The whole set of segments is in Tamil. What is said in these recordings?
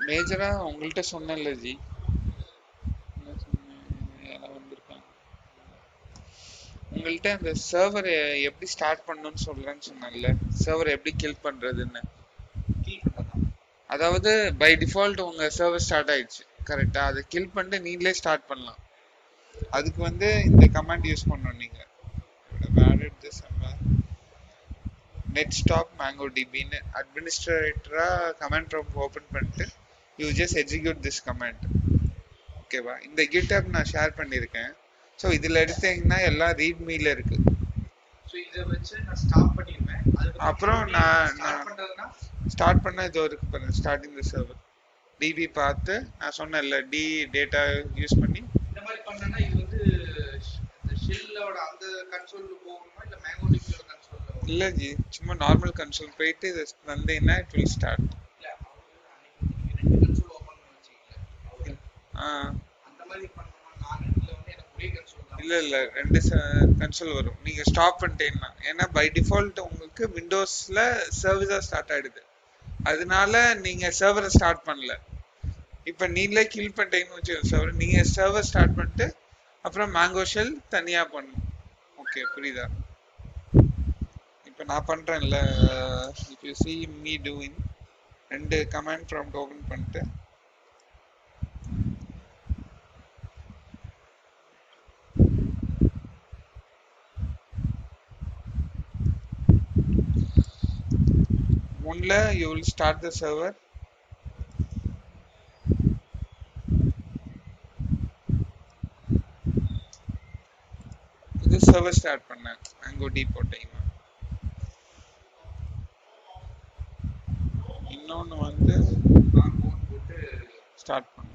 மேஜரா உங்கள்கிட்ட சொன்னேன்ல ஜி, என்ன சொன்னேன், யாரோ வந்திருக்காங்க. உங்கள்கிட்ட அந்த சர்வர் எப்படி ஸ்டார்ட் பண்ணணும்னு சொல்றேன்னு சொன்னேன்ல, சர்வர் எப்படி கில் பண்றதுன்னு. அதாவது பை டிஃபால்ட் உங்க சர்வர் ஸ்டார்ட் ஆயிடுச்சு கரெக்டா, அதை கில் பண்ணிட்டு நீங்களே ஸ்டார்ட் பண்ணலாம். அதுக்கு வந்து இந்த கமாண்ட் யூஸ் பண்ணணும் நீங்க. நெட்ஸ்டாப் MongoDBன்னு அட்மினிஸ்ட்ரேட்டரா கமாண்ட் ப்ராம்ப்ட் ஓபன் பண்ணிட்டு you just execute this command. ஓகேவா, இந்த கிட்ஹப் நான் ஷேர் பண்ணியிருக்கேன். ஸோ இதில் எடுத்தீங்கன்னா எல்லாம் ரீட்மீல இருக்கு. அப்புறம் நான் ஸ்டார்ட் பண்ண இதோ இருக்கு பாருங்க, ஸ்டார்டிங் தி சர்வர் டிபி பார்த்து நான் சொன்னேன்ல டி டேட்டா யூஸ் பண்ணி இந்த மாதிரி பண்ணனா இது வந்து ஷெல்லோட அந்த கன்சோல்ல போகணுமா இல்ல MongoDBயோட கன்சோல்ல? இல்ல ஜி, சும்மா நார்மல் கன்சோல் போயிட்டு இது வந்தீங்கன்னா இட் வில் ஸ்டார்ட். இல்ல ரெண்டு கன்சோல் ஓபன் பண்ணி வச்சீங்களா? அந்த மாதிரி பண்ணனுமா? நான் இதுல வந்து எனக்கு ஒரே கன்சோல் தான். இல்ல ரெண்டு கன்சோல் வரும் நீங்க ஸ்டாப் பண்ணிட்டீங்கன்னா. ஏன்னா பை டிஃபால்ட் உங்களுக்கு விண்டோஸ்ல சர்வீஸா ஸ்டார்ட் ஆயிடுது, அதனால நீங்க சர்வரை ஸ்டார்ட் பண்ணல. இப்ப நீங்களே கில் பண்ணிட்டீங்கன்னு வச்சு சர்வர், நீங்க சர்வர் ஸ்டார்ட் பண்ணிட்டு அப்புறம் மேங்கோ ஷெல் தனியா பண்ணும். ஓகே புரியுதா? இப்ப நான் பண்றேன்ல, if you see me doing, ரெண்டு கமாண்ட் ப்ராம்ப்ட் ஓபன் பண்ணிட்டு ஒன்ல you will start the server. இது சர்வர் ஸ்டார்ட் பண்ணேன் MongoDB போட்டீங்கன்னா. இன்னொன்னு வந்து போட்டு ஸ்டார்ட் பண்ணும்.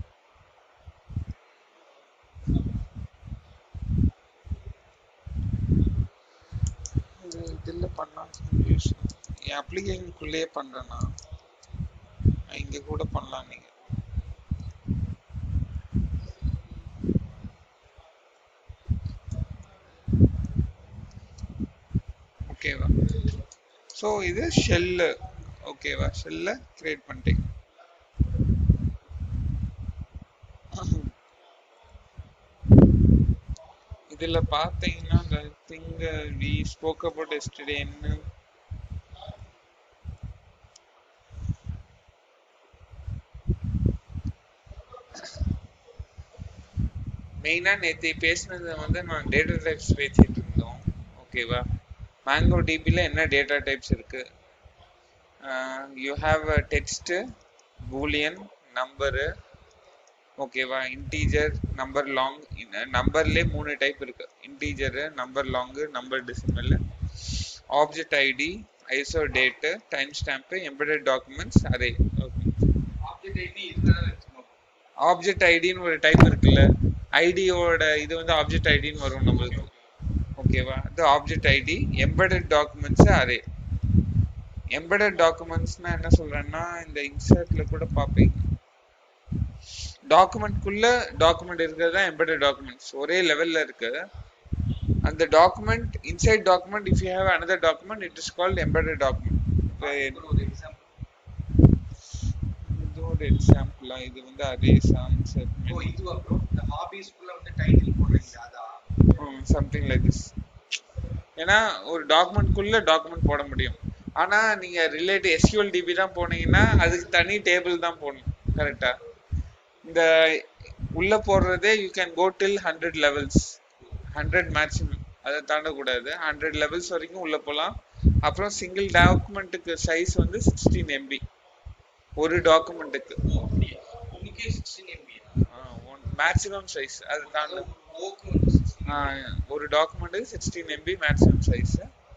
இதில் பண்ணலாம், என் அப்ளிகேஷனுக்குள்ளேயே பண்றேன்னா இங்க கூட பண்ணலாம் நீங்க. ஓகேவா? ஸோ இது ஷெல்லு. ஓகேவா, ஷெல்ல கிரியேட் பண்ணிட்டீங்க. இதுல பாத்தீங்கன்னா the thing we spoke about yesterday என்ன மெயினா நேற்று பேசினது வந்து நான் டேட்டா டைப்ஸ் பேசிட்டு இருந்தோம். ஓகேவா, MongoDBல என்ன டேட்டா டைப்ஸ் இருக்கு? You have text, boolean, number, ஓகேவா, இன்டீஜர், நம்பர் லாங். நம்பர்லேயே 3 டைப் இருக்கு, integer, number long, number decimal, object ID, ISO date, time stamp, embedded documents, array. Object ஐடின்னு ஒரு டைப் இருக்குல்ல, ஐடியோட இது வந்து ஆப்ஜெக்ட் ஐடின்னு வரும் நம்மளுக்கு. ஓகேவா, இது object ID. Embedded documents array. Embedded டாக்குமெண்ட்ஸ்னா என்ன சொல்றேன்னா, இந்த இன்சர்ட்ல கூட பார்ப்பீங்க, டாக்குமெண்ட்குள்ள டாக்குமெண்ட் இருக்கிறது தான் எம்பெடட் டாக்குமெண்ட்ஸ், ஒரே லெவல்ல இருக்கு. அந்த document inside document, if you have another document, it is called embedded document. இது ஒரு எக்ஸாம்பிளா, இது வந்து அரேஸ் ஆன்சர். ஓ இதுவா ப்ரோ, இந்த ஹாபீஸ்க்குள்ள வந்து டைட்டில் போடுறீங்க அதா? Something like this. ஏன்னா ஒரு டாக்குமெண்ட்குள்ள டாக்குமெண்ட் போட முடியும், ஆனா நீங்க ரிலேட்டிவ் SQLDB தான் போனீங்கன்னா அதுக்கு தனி டேபிள் தான் போடணும். கரெக்டா? இந்த உள்ள போடுறதே you can go till 100 levels, 100 maximum, அதை தாண்டக்கூடாது. 100 லெவல்ஸ் வரைக்கும் உள்ள போகலாம். அப்புறம் சிங்கிள் டாக்குமெண்ட்டுக்கு சைஸ் வந்து 16 MB ஒரு டாக்குமெண்ட்டுக்கு. மேக்ஸிமம் சைஸ் அது தாண்ட ஒரு டாக்குமெண்ட்டுக்கு 16 MB மேக்ஸிமம் சைஸ்.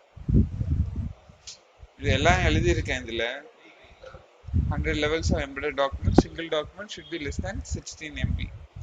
இது எல்லாம் எழுதியிருக்கேன் இதுல. 100 levels of embedded document, single document should be less than 16 MB.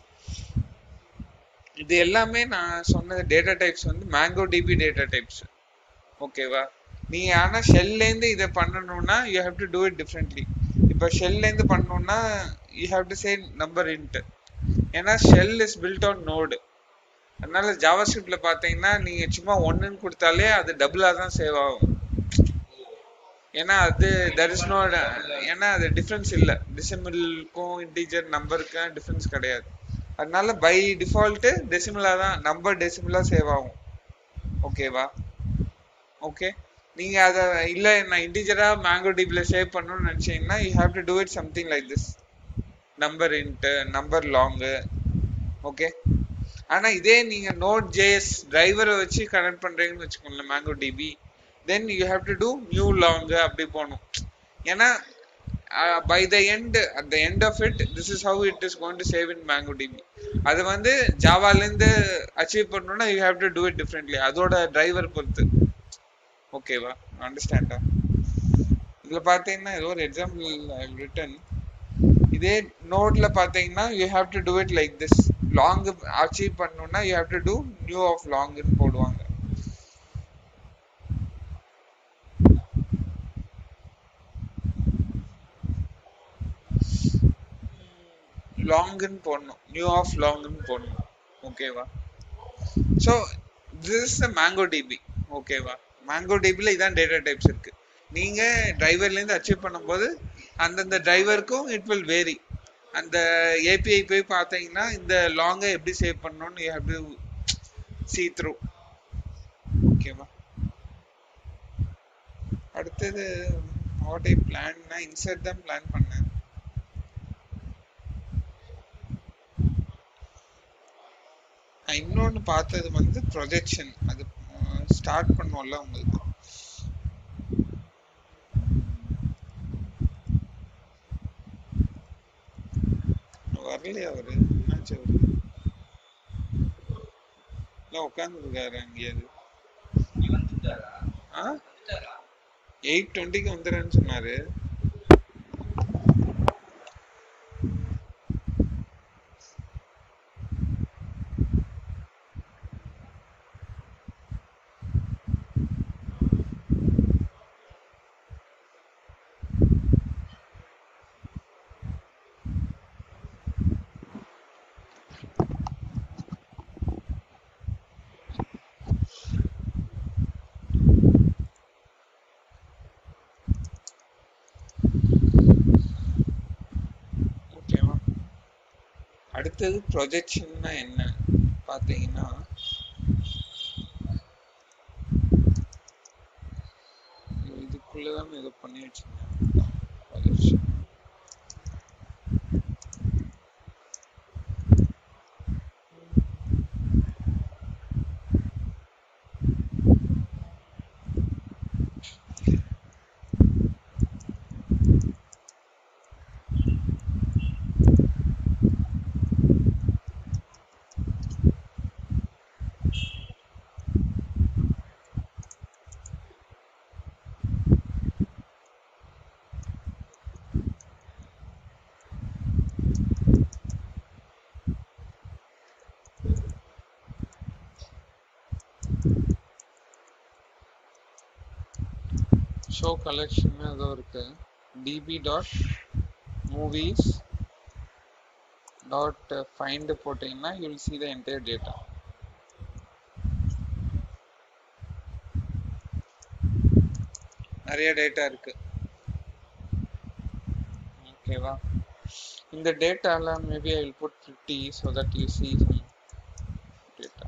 இது எல்லாமே நான் சொன்ன டேட்டா டைப்ஸ் வந்து MongoDB டேட்டா டைப்ஸ். ஓகேவா, நீ ஆனா ஷெல்ல இருந்து இதை பண்ணணும்னா you have to do it differently. இப்போ ஷெல்ல இருந்து பண்ணணும்னா you have to say number int, ஏன்னா shell is built on node. அதனால ஜாவாஸ்கிரிப்ட்ல பாத்தீங்கன்னா நீங்க சும்மா 1ன்னு கொடுத்தாலே அது டபுளா தான் சேவ் ஆகும். ஏன்னா அது there is no ஏன்னா அது டிஃபரன்ஸ் இல்ல, டெசிமலுக்கும் இன்டிஜர் நம்பருக்கும் டிஃபரன்ஸ் கிடையாது. அதனால பை டிஃபால்ட் டெசிமலா தான், நம்பர் டெசிமலா சேவ் ஆகும். ஓகேவா? ஓகே, நீங்க அத இல்ல நான் இன்டிஜரா மேங்கோ டிபில சேவ் பண்ணணும்னு நினைச்சீங்கன்னா you have to do it something like this, number int number long. Okay, ஆனா இதே நீங்க நோட் ஜேஎஸ் டிரைவரை வச்சு கனெக்ட் பண்றீங்கன்னு வச்சுக்கோங்களேன் Mongo DB, then you have to do new long அப்படி போகணும். ஏன்னா by the end, at the end of it, this is how it is going to save in MongoDB. அது வந்து ஜாவால இருந்து அச்சீவ் பண்ணனும்னா you have to do it differently, அதோட டிரைவர் பொறுத்து. ஓகேவா? அண்டர்ஸ்டாண்டா? இதுல பாத்தீங்கன்னா ஏதோ ஒரு எக்ஸாம்பிள் ஐ ஹவ் ரிட்டன். இதே நோட்ல பாத்தீங்கன்னா you have to do it like this, long achieve பண்ணனும்னா you have to do new of long ன்னு போடுவாங்க. லாங்னு போடணும், நியூ ஆஃப் லாங்னு போடணும். ஓகேவா? So this is the Mongo DB. ஓகேவா? மேங்கோ டிபியில் இதான் டேட்டா டைப்ஸ் இருக்கு. நீங்க டிரைவர்லேருந்து அச்சீவ் பண்ணும்போது அந்தந்த டிரைவருக்கும் இட் வில் வேரி. அந்த ஏபிஐ போய் பார்த்தீங்கன்னா இந்த லாங்கை எப்படி சேவ் பண்ணணும்னு you have to see through. ஓகேவா? அடுத்தது வாட் ஐ பிளான்னா இன்சர்ட் தான் பிளான் பண்ணேன். இன்னொன்று பார்த்தது வந்து ப்ரொஜெக்ஷன், அது ஸ்டார்ட் பண்ணோம்ல உங்களுக்கு. வரலையா அவரு? என்னாச்சு அவரு? இல்லை உட்காந்துருக்காரு அங்கேயாவது. 8:20 வந்துடுறேன்னு சொன்னாரு. அடுத்தது ப்ரொஜெக்ஷன்னா என்ன பார்த்தீங்கன்னா, இதுக்குள்ளதான் ஏதோ பண்ணி வச்சிருந்தேன். ப்ரொஜெக்ஷன் ஷோ கலெக்ஷன் ஏதோ இருக்கு. db.movies.find போட்டீங்கன்னா you will see the entire data. நிறைய டேட்டா இருக்கு. ஓகேவா? இந்த டேட்டால maybe I will put 50 so that you see some data.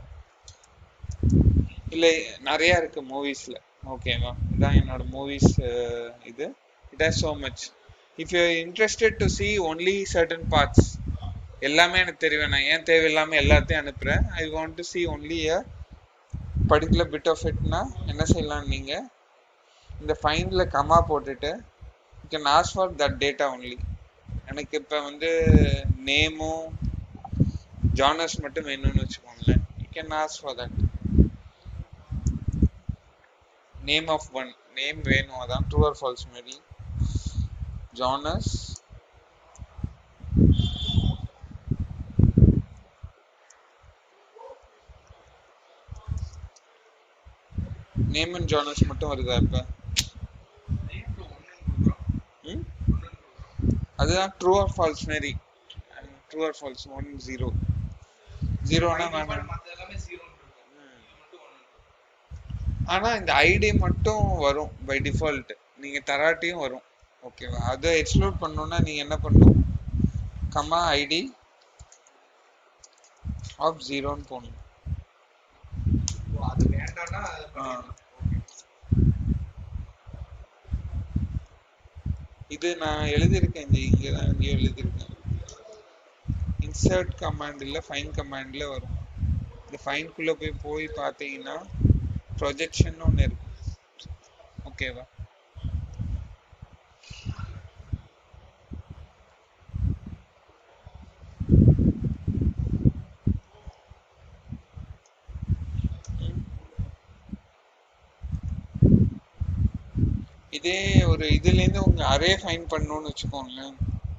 இல்லை நிறைய இருக்கு மூவிஸ்ல. ஓகேவா? இதான் என்னோட மூவிஸ். இது it has so much. if you are interested to see only certain parts, எல்லாமே எனக்கு தெரிய வேணாம், ஏன் தேவையில்லாம எல்லாத்தையும் அனுப்புறேன். I want to see only a particular bit of it னா என்ன செய்யலாம், நீங்க இந்த ஃபைண்ட்ல கமா போட்டுட்டு you can ask for that data only. எனக்கு இப்போ வந்து நேமும் ஜானர்ஸ் மட்டும் வேணும்னு வச்சுக்கோங்களேன். you can ask for that. Name of one name வேணும், அதான் ட்ரூ ஆர் ஃபால்ஸ் மாரி. ஜானர்ஸ் நேம் அண்ட் ஜானர்ஸ் மட்டும் வருதா இப்ப? அதுதான் ட்ரூ ஆர் ஃபால்ஸ் மாரி. ட்ரூ ஆர் ஃபால்ஸ் 1 0 0னா வேணாம். ஆனா இந்த ஐடி மட்டும் வரும் பை டிஃபால்ட். நீங்க தராட்டியும் வரும். ஓகேவா? அதை எக்ஸ்ப்ளோர் பண்ணணும்னா நீங்க என்ன பண்ணணும், கமா ஐடி ஆஃப் 0ன்னு போடணும். அது வேண்டாம்னா அது பண்ணிடலாம். இது நான் எழுதியிருக்கேன், இங்கே தான் எங்கேயோ எழுதியிருக்கேன். இன்சர்ட் கமாண்ட் இல்லை ஃபைன் கமாண்டில் வரும். இந்த ஃபைன்குள்ளே போய் பார்த்தீங்கன்னா ப்ரொஜெக்ஷன் ஒன்று இருக்கு. ஓகேவா? இதே ஒரு இதுலேருந்து உங்க அரே ஃபைன் பண்ணணும்னு வச்சுக்கோங்களேன்.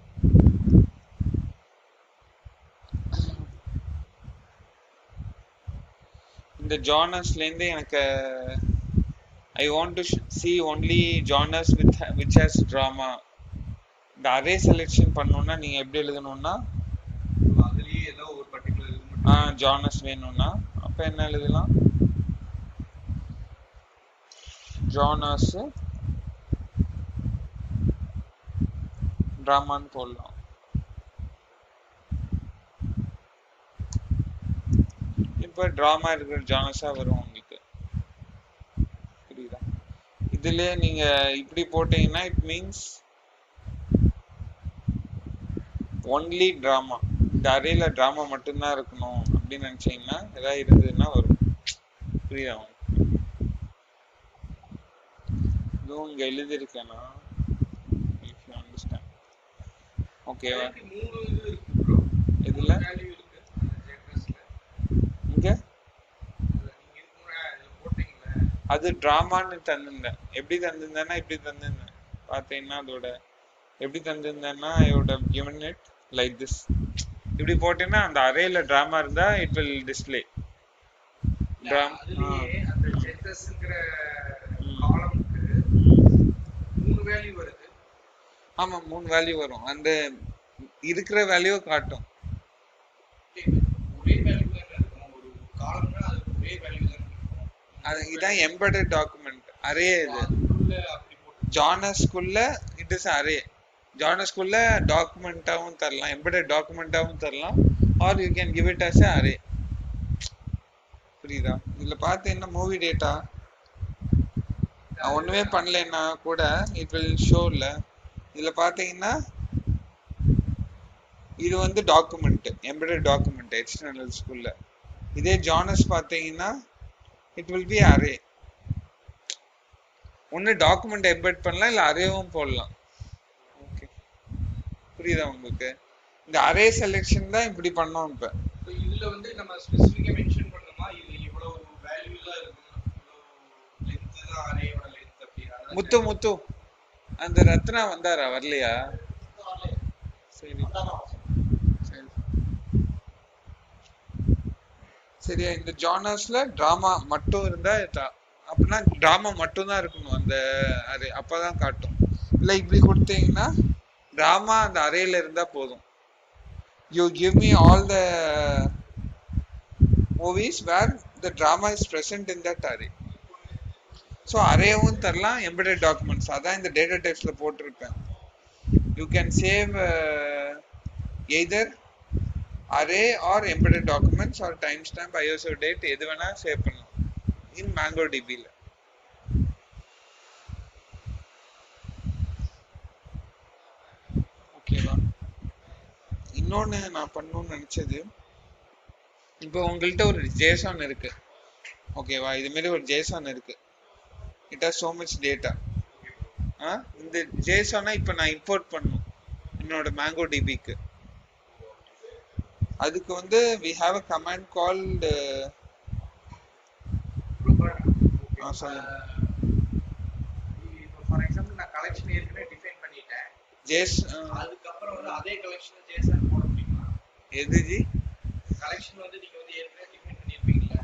இந்த ஜானர்ஸ்லேருந்து எனக்கு I want to see only genres which has drama. இந்த அரே செலெக்ஷன் பண்ணணும்னா நீங்க எப்படி எழுதணும்னா, அதுலயே ஏதோ ஒரு பர்టిక్యులர் ஜானர்ஸ் வேணும்னா அப்ப என்ன எழுதலாம், ஜானர்ஸ் டிராமான்னு போடலாம். இப்ப டிராமா இருக்கிற ஜானர்ஸா வரும் உங்களுக்கு. புரியுதா? இதுல நீங்க இப்படி போட்டீங்கன்னா இட் மீன்ஸ் ஒன்லி டிராமா. இந்த அரேல டிராமா மட்டும்தான் இருக்கணும் அப்படின்னு நினைச்சீங்கன்னா ஏதாவது இருந்ததுன்னா வரும். புரியுதா? இதுவும் இங்க எழுதியிருக்கேன்னா இஃப் யூ அண்டர்ஸ்டாண்ட். ஓகேவா? இதுல இங்க அது டிராமான்னு தந்திருந்தேன். எப்படி தந்திருந்தேன்னா இப்படி தந்திருந்தேன். பார்த்தீங்கன்னா அதோட எப்படி தந்திருந்தேன்னா I would have given it like this. இப்படி போட்டீங்கன்னா அந்த அரேல டிராமா இருந்தா இட் வில் டிஸ்ப்ளே டிராமா. அதுலயே அந்த ஜென்ரஸ்ங்கற காலம்க்கு 3 வேல்யூ வருது. ஆமா 3 வேல்யூ வரும். அந்த இருக்கிற வேல்யூ காட்டும். ஒரே வேல்யூ தான் இருக்கும். ஒரு காலம்னா அது ஒரே வேல்யூ தான் இருக்கும். அது இதான் எம்பெடட் டாக்குமெண்ட் அரே. இது அதுக்குள்ள அப்படி போட்டு ஜானர்ஸ்குள்ள இட் இஸ் அரே. ஜானர்ஸ்குள்ள டாக்குமெண்டாவும் தரலாம், எம்பெடட் டாக்குமெண்டாவும் தரலாம், or you can give it as a array. புரியுதா? இதுல பார்த்தீங்கன்னா மூவி டேட்டா நான் ஒண்ணுமே பண்ணலைன்னா கூட இட் வில் ஷோல. இதுல பார்த்தீங்கன்னா இது வந்து டாக்குமெண்ட், எம்பெடட் டாக்குமெண்ட் எக்ஸ்டர்னல் ஸ்கூல்ல. இதே ஜானர்ஸ் பார்த்தீங்கன்னா இட் வில் பி அரே. ஒன்று டாக்குமெண்ட் எம்பெட் பண்ணலாம், இல்லை அரேவும் போடலாம். ஓகே, புரியுதா உங்களுக்கு? இந்த அரே செலெக்ஷன் தான் இப்படி பண்ணோம். இப்போ இதுல வந்து நம்ம ஸ்பெசிஃபிக்கா மென்ஷன் பண்ணணுமா, இது இவ்வளவு வேல்யூல இருக்கும், இவ்வளவு லென்த் தான் அரேயோட லென்த் அப்படி. முத்து அந்த ரத்னா வந்தாரா? வரலையா? சரி சரி சரியா. இந்த ஜானர்ஸ்ல டிராமா மட்டும் இருந்தா அப்படின்னா டிராமா மட்டும் தான் இருக்கணும் அந்த அரே, அப்பதான் காட்டும். இல்லை இப்படி கொடுத்தீங்கன்னா டிராமா அந்த அரேல இருந்தா போதும். You give me all the movies where the drama is present in that array. So array தரலாம், எம்பெடட் டாக்குமெண்ட்ஸ். அதான் இந்த டேட்டா டைப்ஸ்ல போட்டிருப்பேன். You can save either array or embedded documents or time stamp, ISO date, எது வேணா சேவ் பண்ணலாம் இன் மேங்கோ டிபியில். ஓகேவா? இன்னொன்று நான் பண்ணணும்னு நினச்சது, இப்போ உங்கள்கிட்ட ஒரு ஜேசான் இருக்கு. ஓகேவா? இது மாதிரி ஒரு ஜேசான் இருக்கு. It has so much data. இந்த ஜேசானை இப்போ நான் இம்போர்ட் பண்ணணும் என்னோட மேங்கோ டிபிக்கு. அதுக்கு வந்து we have a command called சொல்லுங்க. ஃபார் எக்ஸாம்பிள் நான் கலெக்ஷன் ஏற்கனவே டிஃபைன் பண்ணிட்டேன். அதுக்கு அப்புறம் வந்து அதே கலெக்ஷன் ஜேசன் போட முடியுமா? எது ஜி? கலெக்ஷன் வந்து நீங்க வந்து ஏற்கனவே டிஃபைன் பண்ணிருப்பீங்கல.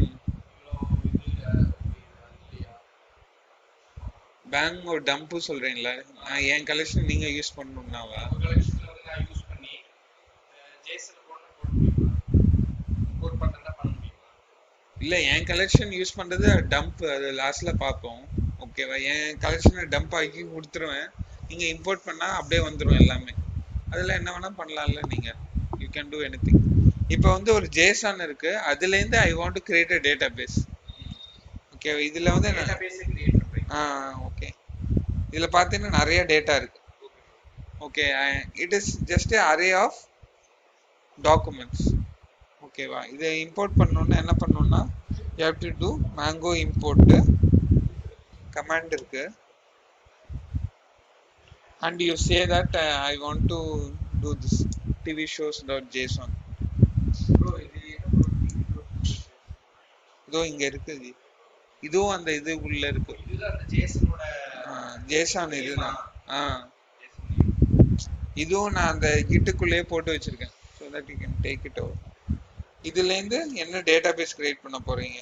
பேங்க் ஒரு டம்ப் சொல்றீங்களா? என் கலெக்ஷன் நீங்க யூஸ் பண்ணணும்னாவா? கலெக்ஷன்ல வந்து நான் யூஸ் பண்ணி ஜேசன் போட முடியுமா? இம்போர்ட் பண்றதா பண்ண முடியுமா? இல்ல, என் கலெக்ஷன் யூஸ் பண்றது டம்ப், அது லாஸ்ட்ல பாப்போம். ஓகேவா? என் கலெக்ஷனை டம்ப் ஆக்கி கொடுத்துருவேன், நீங்கள் இம்போர்ட் பண்ணால் அப்படியே வந்துடும் எல்லாமே. அதில் என்ன வேணால் பண்ணலாம்ல நீங்கள், you can do anything. இப்போ வந்து ஒரு ஜேசான் இருக்கு, அதுலேருந்து I want to create a database. Okay, இதில் வந்து ஓகே, இதில் பார்த்தீங்கன்னா நிறைய டேட்டா இருக்கு. Okay, it is just array of documents. ஓகேவா? இதை இம்போர்ட் பண்ணணுன்னா என்ன பண்ணணும்னா you have to do Mongo import command இருக்கு, and you say that I want to do this tvshows.json. இதோ இங்க இருக்கு, இதுவும் அந்த இது உள்ள இருக்கு, ஜேசன் இதுதான். இதுவும் நான் அந்த கிட்டுக்குள்ளேயே போட்டு வச்சிருக்கேன், so that you can take it over. இதுல இருந்து என்ன டேட்டாபேஸ் கிரியேட் பண்ண போறீங்க?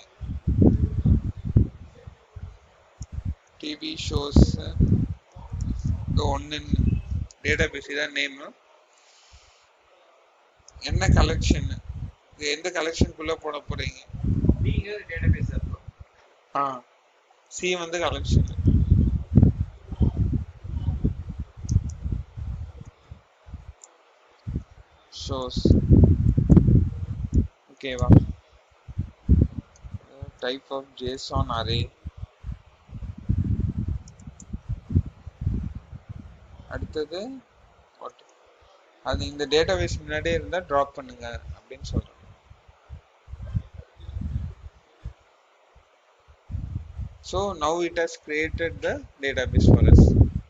டிவி ஷோஸ் ஒன்னு டேட்டாபேஸ், இதான் நேம். என்ன கலெக்ஷன், இது எந்த கலெக்ஷனுக்குள்ள போட போறீங்க? சி வந்து கலெக்ஷன், ஷோஸ். ஓகேவா? Type of JSON array. அடுத்தது அது இந்த டேட்டாபேஸ் முன்னாடியே இருந்தா டிராப் பண்ணுங்க அப்படின்னு சொல்றேன். So now it has created the database for us.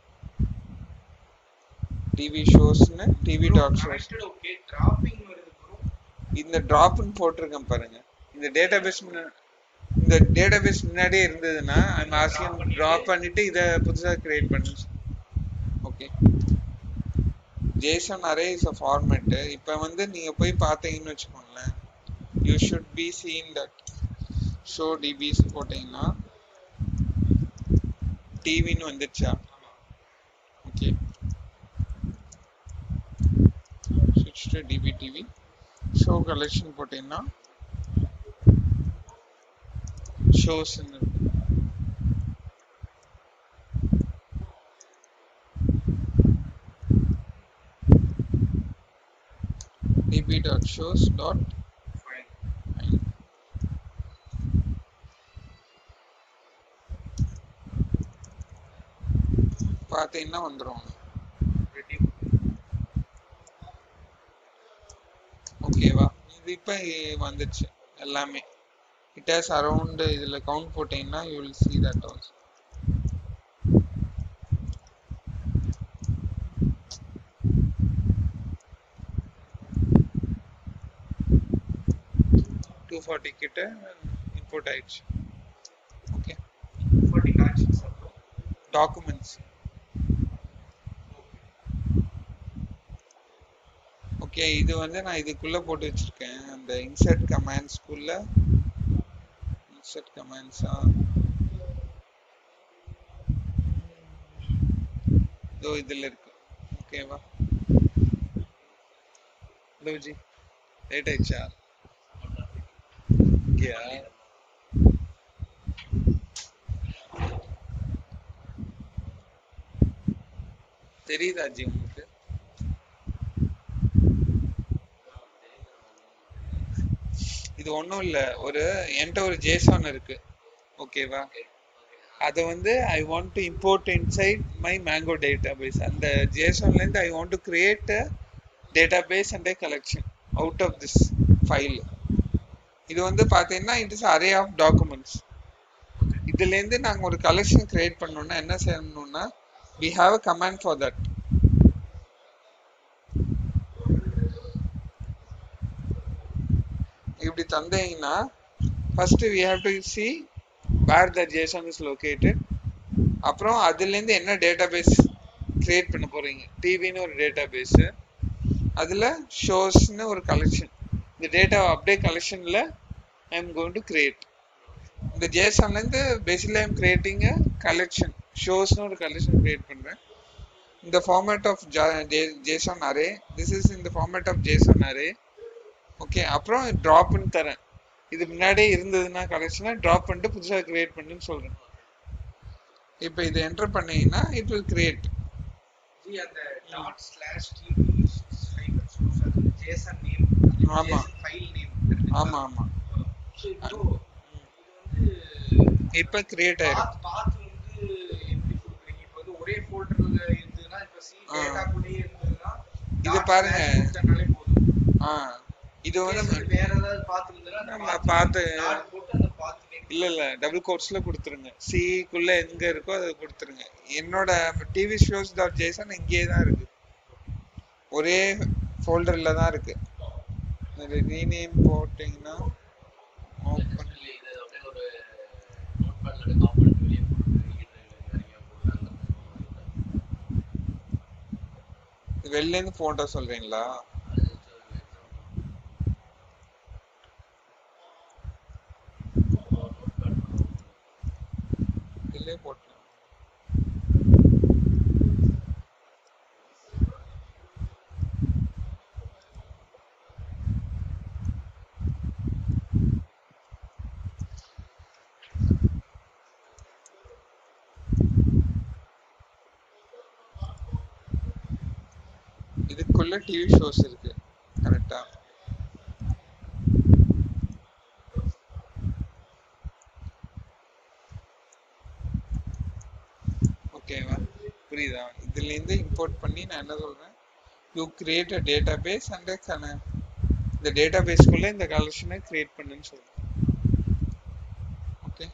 TV shows னு tv.shows. இந்த drop னு போட்டிருக்கேன் பாருங்க. இந்த டேட்டாபேஸ் முன்னாடியே இருந்ததுன்னா I'm asking drop பண்ணிட்டு இதை புதுசா கிரியேட் பண்ணு. Okay, JSON array is a format. இப்போ வந்து நீங்க போய் பார்த்தீங்கன்னு வச்சுக்கோங்களேன், you should be seeing that show dbs போட்டீங்கன்னா டிவின்னு வந்துச்சா? Okay, switch to dbtv. show collection போட்டீங்கன்னா shows ன்னு இருக்கு. db.shows.find. பார்த்தீங்கன்னா வந்துடும். ஓகேவா? இது இப்போ வந்துச்சு எல்லாமே. It has around இதுல கவுண்ட் போட்டீங்கன்னா you will see that also. கிட்ட இம்போர்ட் ஆயிடுச்சு. Okay, documents. ஓகே, இது வந்து நான் இதுக்குள்ள போட்டு வச்சிருக்கேன், அந்த இன்சர்ட் கமாண்ட்ஸ்க்குள்ள. இன்சர்ட் கமாண்ட்ஸா இதோ இதுல இருக்கு. ஓகேவா? லோஜி லேட் ஆயிடுச்சா? தெரியுதா ஜி உங்களுக்கு? இது ஒன்றும் இல்லை, என்கிட்ட ஒரு ஜேசான் இருக்கு. ஓகேவா? அதை வந்து I want to import inside my Mongo database. அந்த ஜேசான்லேருந்து I want to create a database and a collection out of this file. இது வந்து பார்த்தீங்கன்னா it is array of documents. இதுலேருந்து நாங்கள் ஒரு கலெக்ஷன் கிரியேட் பண்ணோம்னா என்ன செய்யணும்னா we have a command for that. இப்படி தந்தீங்கன்னா first we have to see where the JSON is located. அப்புறம் அதுலேருந்து என்ன டேட்டாபேஸ் கிரியேட் பண்ண போறீங்க? டிவின்னு ஒரு டேட்டாபேஸ், அதில் ஷோஸ்ன்னு ஒரு கலெக்ஷன். இந்த டேட்டா அப்படியே கலெக்ஷனில் I am going to create. இந்த ஜேசன்லேருந்து basically I am creating a collection. ஷோஸ்னு ஒரு கலெக்ஷன் கிரியேட் பண்ணுறேன். இந்த format of JSON array, this is இந்த format of JSON array. Okay, அப்புறம் ட்ராப்னு தரேன். இது முன்னாடியே இருந்ததுன்னா கலெக்ஷனை ட்ராப் பண்ணிட்டு புதுசாக கிரியேட் பண்ணுன்னு சொல்கிறேன். இப்போ இது என்டர் பண்ணீங்கன்னா இட் வில் கிரியேட். ஜி அந்த dot slash DB hyphen source அது ஜேசன் நேம், ஆமா ஜேசன் ஃபைல் நேம். ஆமா ஆமா. ஸோ இப்போ இது வந்து இப்போ கிரியேட் ஆயிடும். பாத் வந்து எப்படி கொடுக்குறீங்க? இப்போ வந்து ஒரே ஃபோல்டர்ல இருந்ததுன்னா, இப்போ சி டேட்டாக்குள்ளேயே இருந்ததுன்னா இது பாருங்க. இது வந்து வேற ஏதாவது பாத்து இருந்ததுன்னா நம்ம பார்த்து போட்டு அந்த பாத்து இல்ல டபுள் கோட்ஸ்ல கொடுத்துருங்க. சிக்குள்ள எங்க இருக்கோ அதை கொடுத்துருங்க. என்னோட டிவி ஷோஸ் டாட் ஜேசன் இங்கேயே தான் இருக்கு, ஒரே ஃபோல்டர்ல தான் இருக்கு. ரீநேம் போட்டீங்கன்னா ஓப்பன் வெளில இருந்து போட்டோ சொல்றீங்களா? இல்லே போட்டேன். இதுக்குள்ள டிவி ஷோஸ் இருக்கு கரெக்டா? ஓகேவா? புரியுதா? இதுல இருந்து இம்போர்ட் பண்ணி நான் என்ன சொல்றேன், you create a database and இந்த டேட்டாபேஸ்க்குள்ள இந்த கலெக்ஷனை கிரியேட் பண்ணுன்னு சொல்றேன். ஓகே,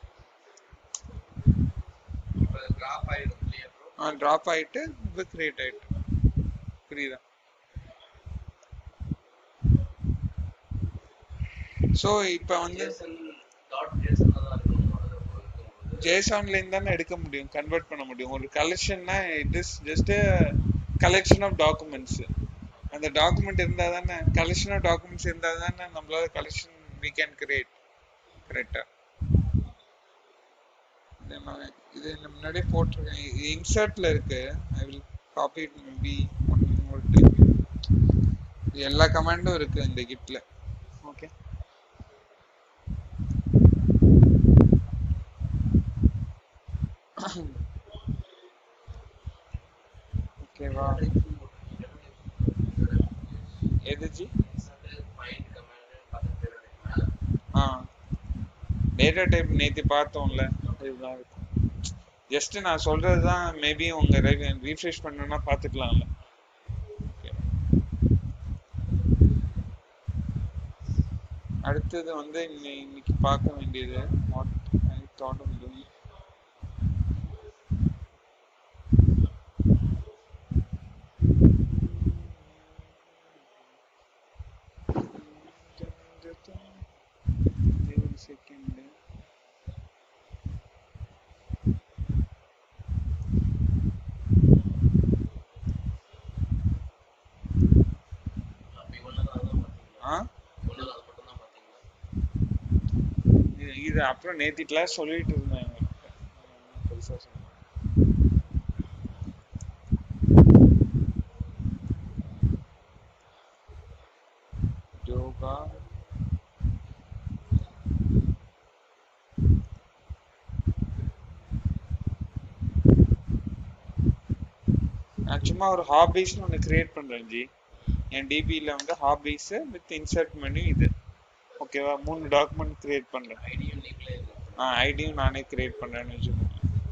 டிராப் ஆயிடும் இல்லையா ப்ரோ? டிராப் ஆயிட்டு இப்போ கிரியேட் ஆயிட்டு. புரியுதா? ஸோ இப்போ வந்து ஜேசான்ல இருந்து தானே எடுக்க முடியும், கன்வெர்ட் பண்ண முடியும். ஒரு கலெக்ஷன்னா it is just collection of documents. அந்த டாக்குமெண்ட் இருந்தால் தானே, கலெக்ஷன் ஆஃப் டாக்குமெண்ட்ஸ் இருந்தால் தானே நம்மளால கலெக்ஷன் வி கேன் கிரியேட். கரெக்டா? இது முன்னாடியே போட்டிருக்கேன், இன்சர்ட்ல இருக்கு. I will copy it maybe one more time. எல்லா கமாண்டும் இருக்கு இந்த கிட்ல. ஓகே, ஓகேவா? எதுஜி? டேட்டா டைப் நேற்று பார்த்தோம்ல, இதுதான் இருக்கும். ஜஸ்ட் நான் சொல்றது தான், மேபி உங்க ரீஃப்ரெஷ் பண்ணணும்னா பார்த்துக்கலாம்ல. அடுத்தது வந்து இன்னைக்கு பார்க்க வேண்டியது what I thought of doing. Second இது அப்புறம் நேத்தி கிளாஸ் சொல்லிட்டு இருந்தேன். யோகா நான் சும்மா ஒரு ஹாபீஸ்னு ஒன்று கிரியேட் பண்றேன் ஜி. என் டிபியில் வந்து ஹாபீஸ் வித் இன்சர்ட் மெனு இது. ஓகேவா? 3 டாக்குமெண்ட் கிரியேட் பண்றேன். ஐடியும் நானே கிரியேட் பண்றேன்னு வச்சுக்கோங்க.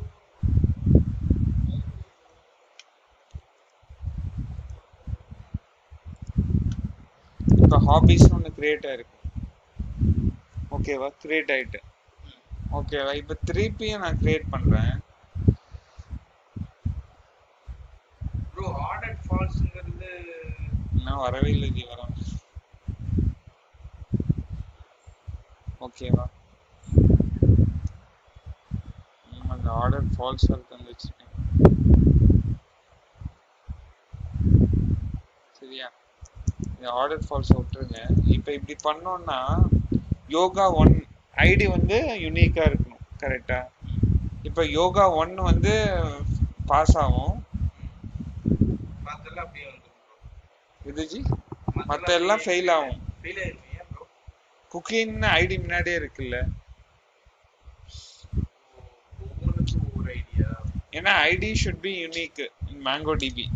இப்போ ஹாபீஸ்னு ஒன்று கிரியேட் ஆயிருக்கு. ஓகேவா? கிரியேட் ஆயிட்டு. ஓகேவா? இப்போ திருப்பியும் நான் கிரியேட் பண்றேன். ப்ரோ ஆர்டர் ஃபால்ஸ்ங்கிறது இன்னும் வரவே இல்லை ஜி. வரோம். ஓகேவா? அந்த ஆர்டர் ஃபால்ஸ் வந்து வச்சிருக்கேன். சரியா? இந்த ஆர்டர் ஃபால்ஸ் விட்டுருங்க. இப்போ இப்படி பண்ணோம்னா யோகா 1 ஐடி வந்து யூனிக்கா இருக்கணும். கரெக்டா? இப்போ யோகா 1 வந்து பாஸ் ஆகும். மத்தெல்லாம் அப்படியே வந்து இதுஜி மத்த எல்லாம் ஃபெயில் ஆகும். ஃபெயில் ஆயிருக்கீங்க ப்ரோ. குக்கிங் ஐடி முன்னாடியே இருக்குல்ல. ஒவ்வொன்றுக்கும் ஒவ்வொரு ஐடியா. ஏன்னா ID should be unique in Mongo DB.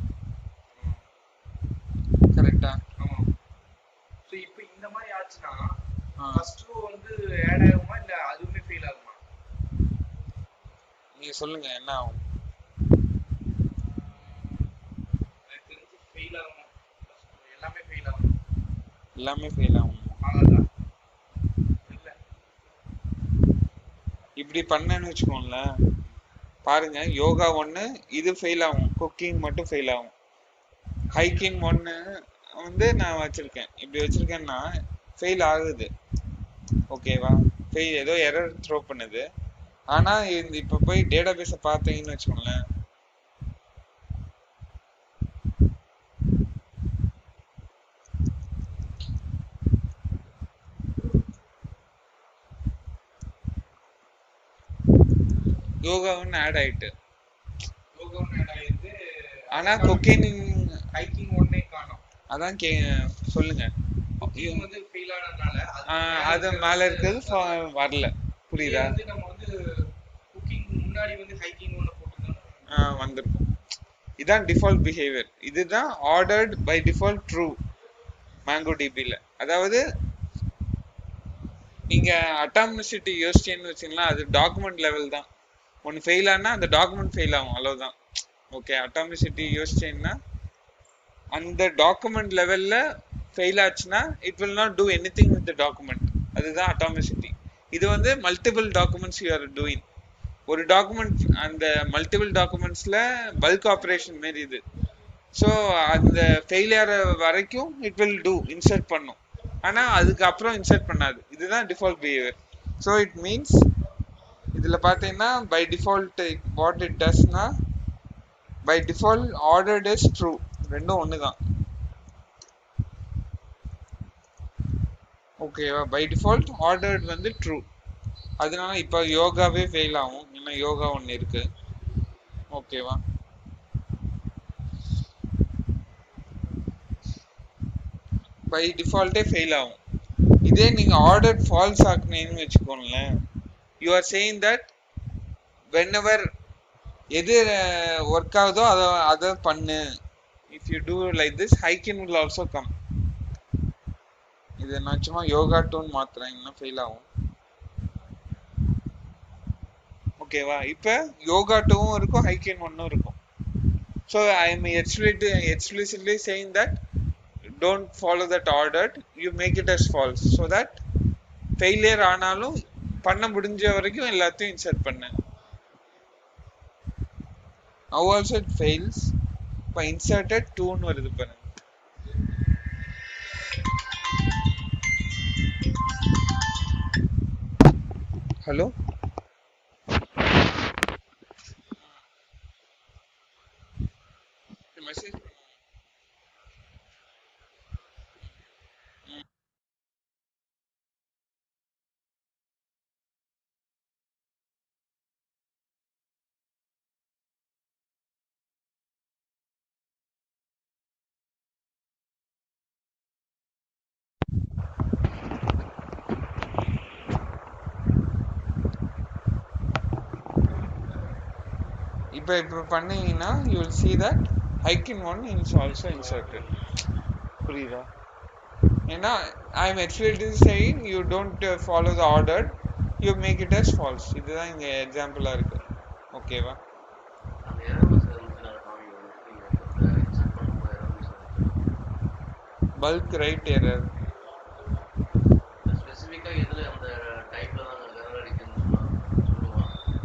கரெக்டா? ஆமா. சோ இப்போ இந்த மாதிரி ஆச்சுன்னா ஃபர்ஸ்ட் ரோ வந்து ஆட் ஆகுமா இல்ல அதுவுமே ஃபெயில் ஆகுமா? நீங்க சொல்லுங்க என்ன ஆகும்? எனக்கு தெரிஞ்சு ஃபெயில் ஆகும். எல்லாமே ஃபெயில் ஆகும். எல்லாமே ஃபெயில் ஆகும். ஆகாதா? இல்ல. இப்படி பண்ணேன்னு வச்சுக்கோங்களேன், பாருங்க யோகா 1 இது ஃபெயில் ஆகும், குக்கிங் மட்டும் ஃபெயில் ஆகும். ஹைக்கிங் 1 வந்து நான் வச்சிருக்கேன், இப்படி வச்சிருக்கேன்னா ஃபெயில் ஆகுது. ஓகேவா? ஃபெயில் ஏதோ எரர் த்ரோ பண்ணுது. ஆனா இப்போ போய் டேட்டா பேஸை பார்த்தீங்கன்னு வச்சுக்கோங்களேன், யோகா 1 ஆட் ஆயிட்டு, யோகா 1 ஆட் ஆயிருக்கு. ஆனா குக்கிங் ஹைக்கிங் 1 காணோம். அதான் சொல்லுங்க. குக்கிங் வந்து ஃபெயில் ஆனதுனால அது மேல இருக்கிறது வரல. புரியுதா? வந்து நம்ம வந்து குக்கிங் முன்னாடி வந்து ஹைக்கிங் 1 போட்டுட்டோம் வந்திருக்கும். இதான் டிஃபால்ட் பிஹேவியர். இதுதான் ordered by default true Mongo டிபில. அதாவது நீங்க அட்டாமிசிட்டி யோசிச்சேன்னு வச்சீங்களா, அது டாக்குமெண்ட் லெவல் தான். ஒன்று ஃபெயில் ஆனால் அந்த டாக்குமெண்ட் ஃபெயில் ஆகும், அவ்வளோதான். ஓகே, அட்டாமிசிட்டி யோசிச்சேன்னா அந்த டாக்குமெண்ட் லெவல்ல ஃபெயில் ஆச்சுன்னா it will not do anything with the document. அதுதான் அட்டாமிசிட்டி. இது வந்து multiple documents you are doing. ஒரு டாக்குமெண்ட் அந்த மல்டிபிள் டாக்குமெண்ட்ஸ்ல பல்க் ஆப்ரேஷன் மாரி இது. ஸோ அந்த ஃபெயிலியர் வரைக்கும் இட் வில் டூ இன்சர்ட் பண்ணும், ஆனால் அதுக்கப்புறம் இன்சர்ட் பண்ணாது. இதுதான் default behaviour. So it means இதில் பார்த்தீங்கன்னா பை டிஃபால்ட் வாட் இட் டஸ்னா by default ordered is true. ரெண்டும் ஒன்று தான். ஓகேவா? பை டிஃபால்ட் ஆர்டர்ட் வந்து ட்ரூ. அதனால இப்போ யோகாவே ஃபெயில் ஆகும், ஏன்னா யோகா 1 இருக்கு. ஓகேவா? பை டிஃபால்ட்டே ஃபெயில் ஆகும். இதே நீங்க ஆர்டர் ஃபால்ஸ் ஆக்குனீங்கன்னு வச்சுக்கோங்களேன், you are saying that whenever எது ஒர்க் ஆகுதோ அதை பண்ணு. If you do like this hiking will also come. இது நான் சும்மா யோகா 2 மாத்துறேன், இன்னும் ஃபெயில் ஆகும். ஓகேவா? இப்போ யோகா 2 இருக்கும், ஹைக்கின் 1 இருக்கும். So I am explicitly saying that don't follow that ordered, you make it as false so that failure ஆனாலும் பண்ண முடிஞ்ச வரைக்கும் எல்லாத்தையும் இன்சர்ட் பண்ணு. Now also it fails. இப்போ inserted 2 வருது பாருங்க. ஹலோ, மெசேஜ் இப்போ பண்ணீங்கன்னா you will see that hike in 1 is also inserted. புரியுதா? ஏன்னா I am explicitly saying you don't follow the order, you make it as false. இதுதான் இங்க எக்ஸாம்பிளா இருக்கு. ஓகேவா? Bulk write error. ஸ்பெசிஃபிக்கா எதுல அந்த டைப்ல தான் எரர் அடிக்குன்னு சொல்லுவாங்க.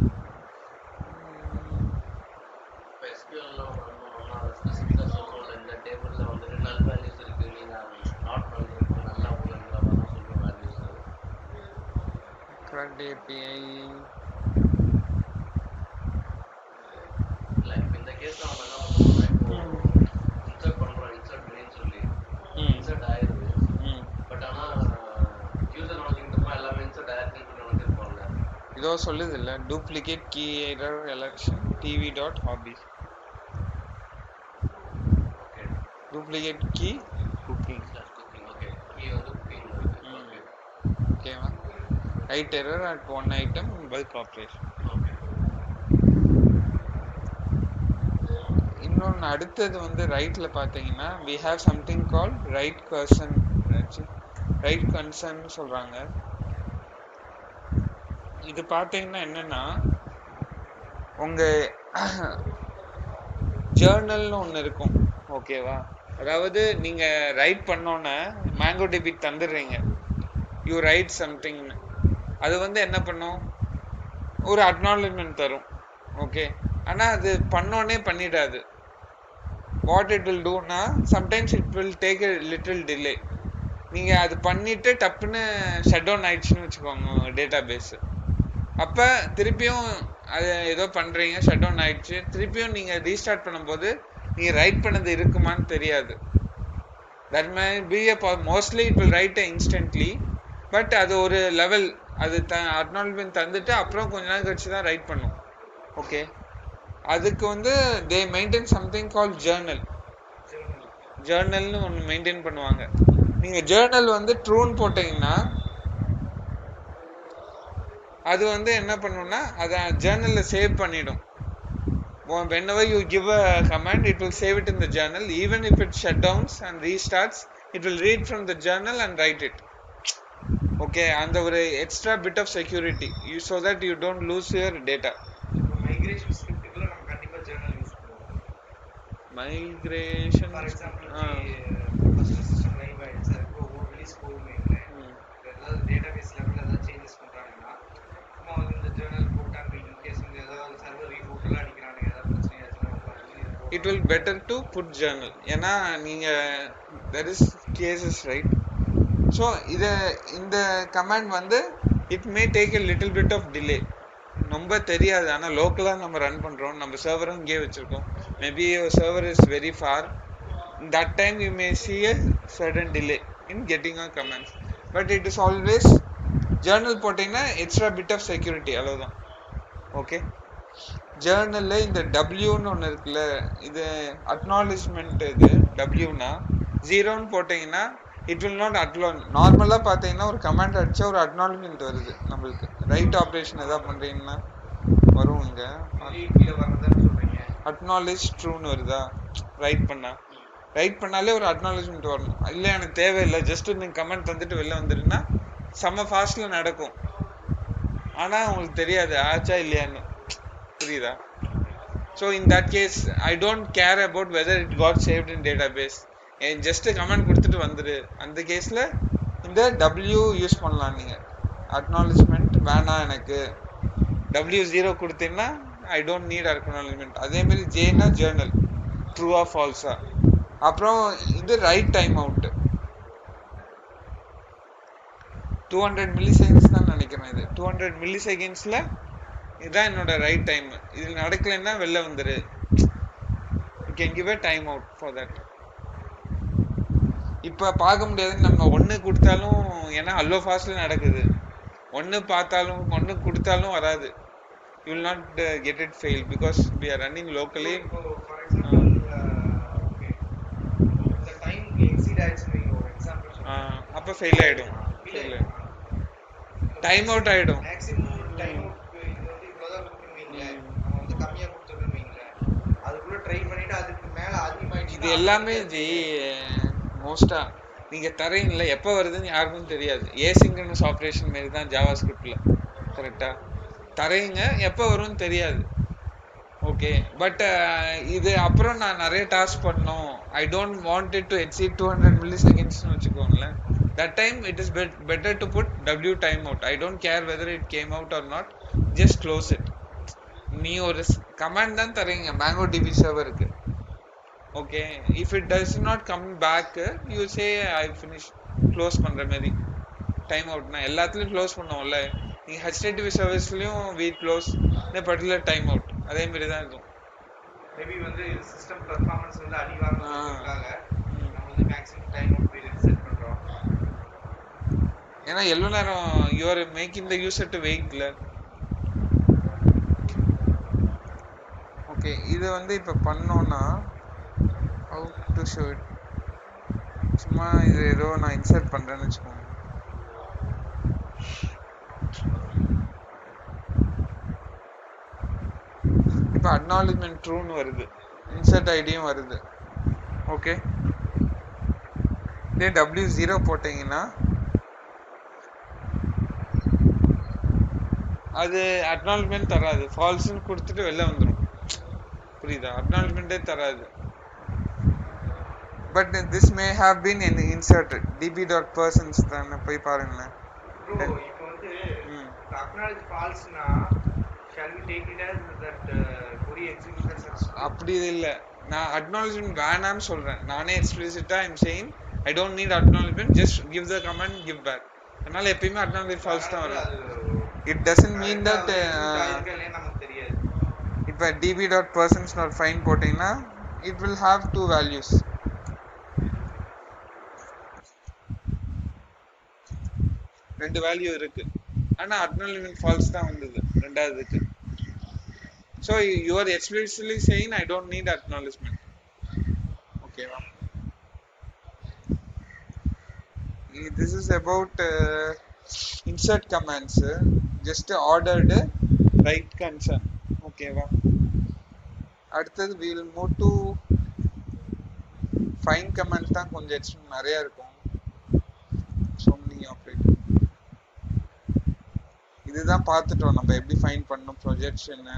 இப்போ SQL பண்ணனும்னா அது ஸ்பெசிஃபிக்கா சொல்றோம்ல, இந்த டேபிள்ல வந்துட்டு நல் வேல்யூஸ் இருக்கு, நீங்க நாட் நல் இருக்கு, நல்லா போகுதுன்ற மாதிரி தான் சொல்லுவோம் வேல்யூஸ். கரெக்ட் API இல்ல இப்போ இந்த கேஸ்ல நம்ம என்ன பண்ணுவோம்னா, இப்போ இன்சர்ட் பண்றோம், இன்சர்ட் மீன் சொல்லி இன்சர்ட் ஆயிருது. பட் ஆனா யூசர் நாலேஜ்ன்றப்ப எல்லாமே இன்சர்ட் ஆயிருக்குன்னு சொல்லி நினைச்சிருப்பாங்க. இதோ சொல்லுது இல்ல, duplicate key error election tv.hobbies. ஓகே, டூப்ளிகேட் கீ குக்கிங். ஓகே, கீ வந்து குக்கிங் இருக்கு. ஓகே, ஓகேவா? Write error at one item in bulk operation. ஓகே. இன்னொன்று அடுத்தது வந்து ரைட்டில் பார்த்தீங்கன்னா we have something called right person write concern சொல்கிறாங்க. இது பார்த்தீங்கன்னா என்னென்னா உங்கள் ஜேர்னல்னு ஒன்று இருக்கும் ஓகேவா. அதாவது நீங்கள் ரைட் பண்ணோன்னே மேங்கோ டிபி தந்துடுறீங்க, யூ ரைட் சம்திங்னு. அது வந்து என்ன பண்ணும், ஒரு அக்னாலஜ்மெண்ட் தரும் ஓகே. ஆனால் அது பண்ணோன்னே பண்ணிடாது. வாட் இட் வில் டூனா sometimes it will take a little delay. நீங்கள் அது பண்ணிவிட்டு டப்புன்னு ஷட் டவுன் ஆயிடுச்சுன்னு வச்சுக்கோங்க டேட்டா பேஸு. அப்போ திருப்பியும் அது ஏதோ பண்ணுறீங்க, ஷட் டவுன் ஆயிடுச்சு, திருப்பியும் நீங்கள் ரீஸ்டார்ட் பண்ணும்போது நீங்கள் ரைட் பண்ணது இருக்குமான்னு தெரியாது. That may be mostly it will write instantly. But அது ஒரு லெவல், அது அக்னாலஜ்மெண்ட் தந்துட்டு அப்புறம் கொஞ்ச நாள் கழிச்சு தான் ரைட் பண்ணும் ஓகே. அதுக்கு வந்து they maintain something call journal. ஜேர்னல்னு ஒன்று மெயின்டைன் பண்ணுவாங்க. நீங்கள் ஜேர்னல் வந்து ட்ரூன்னு போட்டிங்கன்னா அது வந்து என்ன பண்ணுன்னா அதை ஜேர்னலில் சேவ் பண்ணிடும். whenever you give a command it will save it in the journal. Even if it shutdowns and restarts, it will read from the journal and write it okay. அந்த ஒரு extra bit of security so that you don't lose your data. Migration ஸ்கிரிப்ட்க்குள்ள நம்ம கண்டிப்பா ஜர்னல் யூஸ் பண்ணுவோம். Migration for example professional system live ஆயிடுச்சு, அதுக்கு ஒரு ரிலீஸ் போகுமே இல்லை, ஏதாவது டேட்டாபேஸ் லெவலில் ஏதாவது சேஞ்சஸ் பண்ணுறாங்கன்னா சும்மா வந்து இந்த ஜர்னல் போட்டாங்க. இன்கேஸ் வந்து ஏதாவது சர்வர் ரீபூட்டெல்லாம் அடிக்கிறாங்க, ஏதாவது பிரச்சனை ஆச்சுன்னா it will better to put journal. ஏன்னா நீங்கள் there is cases right. So இதை இந்த கமாண்ட் வந்து it may take a little bit of delay. ரொம்ப தெரியாது, ஆனால் லோக்கலாக நம்ம ரன் பண்ணுறோம், நம்ம சர்வரும் இங்கே வச்சுருக்கோம். Maybe your server is very far, that time you may see a sudden delay in getting a commands. But it is always journal போட்டிங்கன்னா எக்ஸ்ட்ரா பிட் ஆஃப் செக்யூரிட்டி அவ்வளோதான் ஓகே. ஜேர்னலில் இந்த டபிள்யூன்னு ஒன்று இருக்குல்ல, இது அக்னாலஜ்மெண்ட். இது டபிள்யூனா 0ன்னு போட்டிங்கன்னா இட் வில் நாட் அக்னாலஜ். நார்மலாக பார்த்தீங்கன்னா ஒரு கமாண்ட் அடித்தா ஒரு அக்னாலஜ்மெண்ட் வருது நம்மளுக்கு. ரைட் ஆப்ரேஷன் எதாவது பண்ணுறீங்கன்னா வரும் இங்கே அக்னாலேஜ் ட்ரூன்னு வருதா. ரைட் பண்ணாலே ஒரு அக்னாலஜ்மெண்ட் வரணும். இல்லை எனக்கு தேவையில்லை, ஜஸ்ட் நீங்கள் கமெண்ட் தந்துட்டு வெளில வந்துடுன்னா செம்ம ஃபாஸ்ட்டில் நடக்கும். ஆனால் உங்களுக்கு தெரியாது ஆச்சா இல்லையான்னு, புரியுதா. So in that case I don't care about whether it got saved in database. Just comment கொடுத்துட்டு வந்துடு. அந்த கேஸில் இந்த டபிள்யூ யூஸ் பண்ணலாம். நீங்கள் அக்னாலஜ்மெண்ட் வேணாம், எனக்கு W0 கொடுத்தீங்கன்னா ஐ டோன்ட் நீட் அக்னாலஜ்மெண்ட். அதேமாரி ஜேனா ஜேர்னல் ட்ரூவா ஃபால்ஸா. அப்புறம் இது ரைட் டைம் அவுட்டு 200 மில்லிசெகண்ட்ஸ் தான் நினைக்கிறேன். இது 200 மில்லிசெகண்ட்ஸில் இதுதான் என்னோட ரைட் டைம். இது நடக்கலைன்னா வெளில வந்துடு. You can give a time out for that. இப்போ பார்க்க முடியாதுன்னு நம்ம ஒன்று கொடுத்தாலும், ஏன்னா அவ்வளோ ஃபாஸ்ட்டில் நடக்குது, ஒன்று பார்த்தாலும் ஒன்று கொடுத்தாலும் வராது. You will not get it fail because we are running locally. For example okay இந்த டைம் எக்ஸீட் ஆயிடுச்சு ஒரு எக்ஸாம்பிள் அப்போ ஃபெயில் ஆகிடும். டைம் அவுட் ஆகிடும். மேக்ஸிமம் டைம் அவுட் இது வந்து இவ்வளோதான் கொடுத்துருவீங்க, நம்ம வந்து கம்மியாக கொடுத்துருவீங்க, அதுக்குள்ளே ட்ரை பண்ணிவிட்டு அதுக்கு மேலே அதிகமாகிடுச்சு. இது எல்லாமே மோஸ்ட்டாக நீங்கள் தரீங்கள எப்போ வருதுன்னு யாருக்கும் தெரியாது. ஏசிங்க்ரனஸ் ஆப்ரேஷன் மாரி தான் ஜாவா ஸ்கிரிப்டில். கரெக்டாக தரீங்க, எப்போ வரும்னு தெரியாது ஓகே. பட் இது அப்புறம் நான் நிறைய டாஸ்க் பண்ணோம், I don't want it to exceed 200 மில்லிசெகண்ட்ஸ்னு வச்சுக்கோங்களேன். That time it is better to put W time out. I don't care whether it came out or not, just close it. நீ ஒரு கமாண்ட் தான் தரீங்க மேங்கோ டிபி சர்வருக்கு okay. If it does not come back you say I finish. Close பண்ணுற மாதிரி டைம் அவுட்னா எல்லாத்துலேயும் க்ளோஸ் பண்ணுவோம்ல. நீங்கள் HTTP சர்வீஸ்லையும் வி க்ளோஸ் இந்த பர்டிகுலர் டைம் அவுட், அதேமாரி தான் இருக்கும். மேபி வந்து சிஸ்டம் பெர்ஃபார்மன்ஸ் வந்து அடிவாரத்துக்காக நம்ம வந்து maximum time out period set பண்ணுறோம். ஏன்னா எவ்வளோ நேரம் you are making the user to வெயிட்ல ஓகே. இது வந்து இப்போ பண்ணோன்னா how to show it. சும்மா இது ஏதோ நான் இன்சர்ட் பண்ணுறேன்னு வச்சுக்கோங்க. இப்போ அக்னாலஜ்மெண்ட் ட்ரூன்னு வருது இன்சர்ட் ஐடியும் வருது. ஓகே, இதே W0 போட்டிங்கன்னா அது அக்னாலஜ்மெண்ட் தராது, ஃபால்ஸ்னு கொடுத்துட்டு வெளில வந்துடும். புரியுதா? அக்னாலஜ்மெண்ட்டே தராது. But this may have been inserted db.persons தானே, போய் பாருங்களேன். ப்ரோ இப்போ வந்து அக்னாலஜ் ஃபால்ஸ்னா shall we take it as that query executed successfully? அப்படி இல்லை, நான் அக்னாலஜ்மெண்ட் வேணான்னு சொல்றேன். நானே எக்ஸ்பிளிசிட்டா I'm saying I don't need acknowledgement, just give the comment, give back. அதனால எப்பயுமே அக்னாலஜ் ஃபால்ஸ் தான் வரும். இட் டசன்ட் மீன் தட் நமக்கு தெரியாது. இப்போ db.persons ஒரு ஃபைன் போட்டீங்கன்னா இட் வில் ஹாவ் 2 values. ரெண்டு வேல்யூ இருக்கு, ஆனா அக்னாலஜ்மெண்ட் ஃபால்ஸ் தான் வந்தது ரெண்டாவதுக்கு. So you are explicitly saying I don't need acknowledgement. ஓகேவா? This is about insert commands, just ordered right concern. ஓகேவா? அடுத்தது we will move to find commands. தான் கொஞ்சம் எக்ஸ்ட்ரா நிறைய இருக்கும். so many of it. இதுதான் பார்த்துட்டோம் நம்ம எப்படி ஃபைண்ட் பண்ணணும். ப்ரொஜெக்ஷன்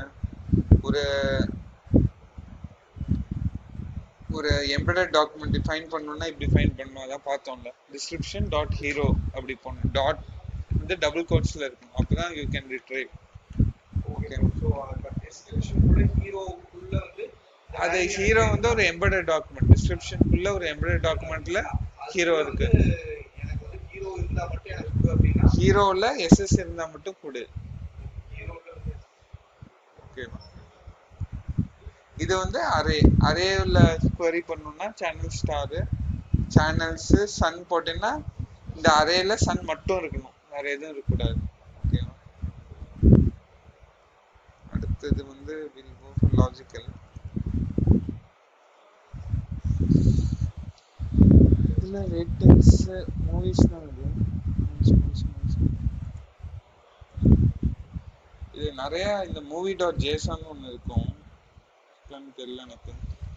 ஒரு எம்பெடட் டாக்குமெண்ட் டிஃபைன் பண்ணணும்னா இப்படி ஃபைன் பண்ணணும், அதான் பார்த்தோம்ல. டிஸ்கிரிப்ஷன் டாட் ஹீரோ அப்படி போடணும், டாட் வந்து டபுள் கோட்ஸ்ல இருக்கும், அப்பதான் you can retrieve. Okay, so அந்த டிஸ்கிரிப்ஷனுக்குள்ள ஹீரோக்குள்ள வந்து அது ஹீரோ வந்து ஒரு எம்பெடட் டாக்குமெண்ட். டிஸ்கிரிப்ஷனுக்குள்ள ஒரு எம்பெடட் டாக்குமெண்ட்ல ஹீரோ இருக்கு. எனக்கு வந்து ஹீரோ இருந்தா மட்டும் எனக்கு கொடு அப்படின்னா ஹீரோல எஸ்எஸ் இருந்தா மட்டும் கொடு. ஓகேவா? இது வந்து அரேல query பண்ணணும்னா சேனல் ஸ்டார் சேனல்ஸ் சன் போட்டீங்கன்னா இந்த அரேல சன் மட்டும் இருக்கணும், வேற எதுவும் இருக்கக்கூடாது. ஓகேவா? அடுத்தது வந்து will go for logical. இதுல ரேட்டிங்ஸ் மூவிஸ் தான் இது. இது நிறைய இந்த movie.json ஒன்று இருக்கும், தெரியல எனக்கு.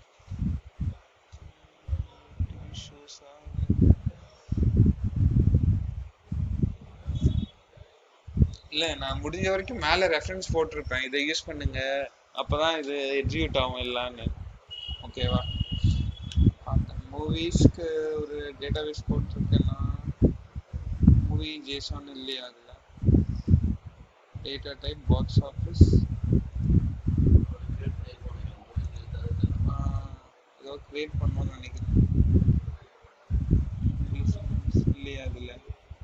இல்ல, நான் முடிஞ்ச வரைக்கும் மேல ரெஃபரன்ஸ் போட்டிருப்பேன், இதை யூஸ் பண்ணுங்க அப்பதான் இது எக்ஸிக்யூட் ஆகும் எல்லான்னு. ஓகேவா? மூவிஸ்க்கு ஒரு டேட்டாபேஸ் போட்டிருக்கேன்னா மூவி ஜேசன் இல்லையா? அதுல டேட்டா டைப் பாக்ஸ் ஆஃபீஸ் ஏதோ கிரியேட் பண்ணணும்னு நினைக்கிறேன். இல்லையா அதுல?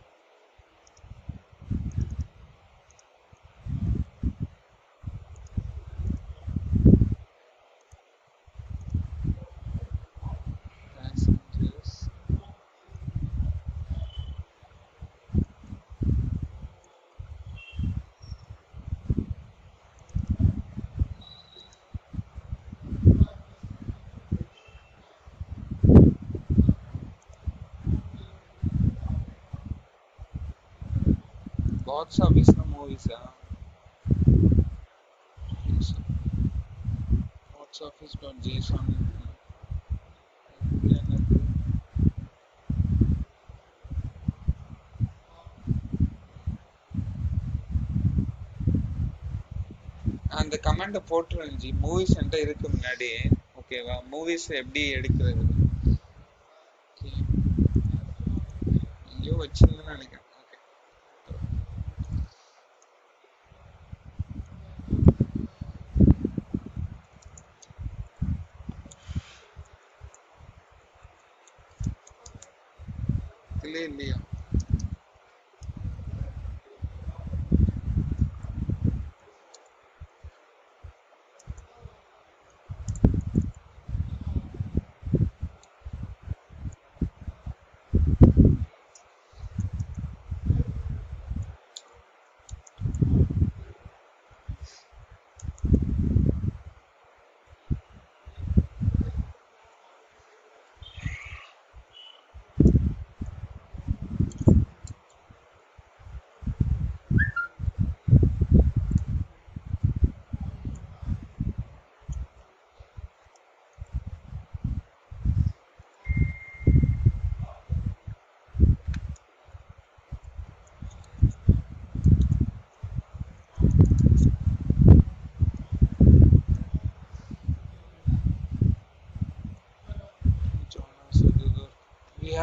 பாக்ஸ் ஆஃபீஸ்னா மூவிஸா? பாக்ஸ் ஆஃபீஸ் டாட் ஜேசன் அந்த கமெண்ட போட்டுருந்துச்சு. மூவிஸ் என்கிட்ட இருக்கு முன்னாடி. ஓகேவா? மூவிஸ் எப்படி எடுக்கிறது எங்கேயோ வச்சிருந்தேன்னு நினைக்கிறேன். இல்லையா?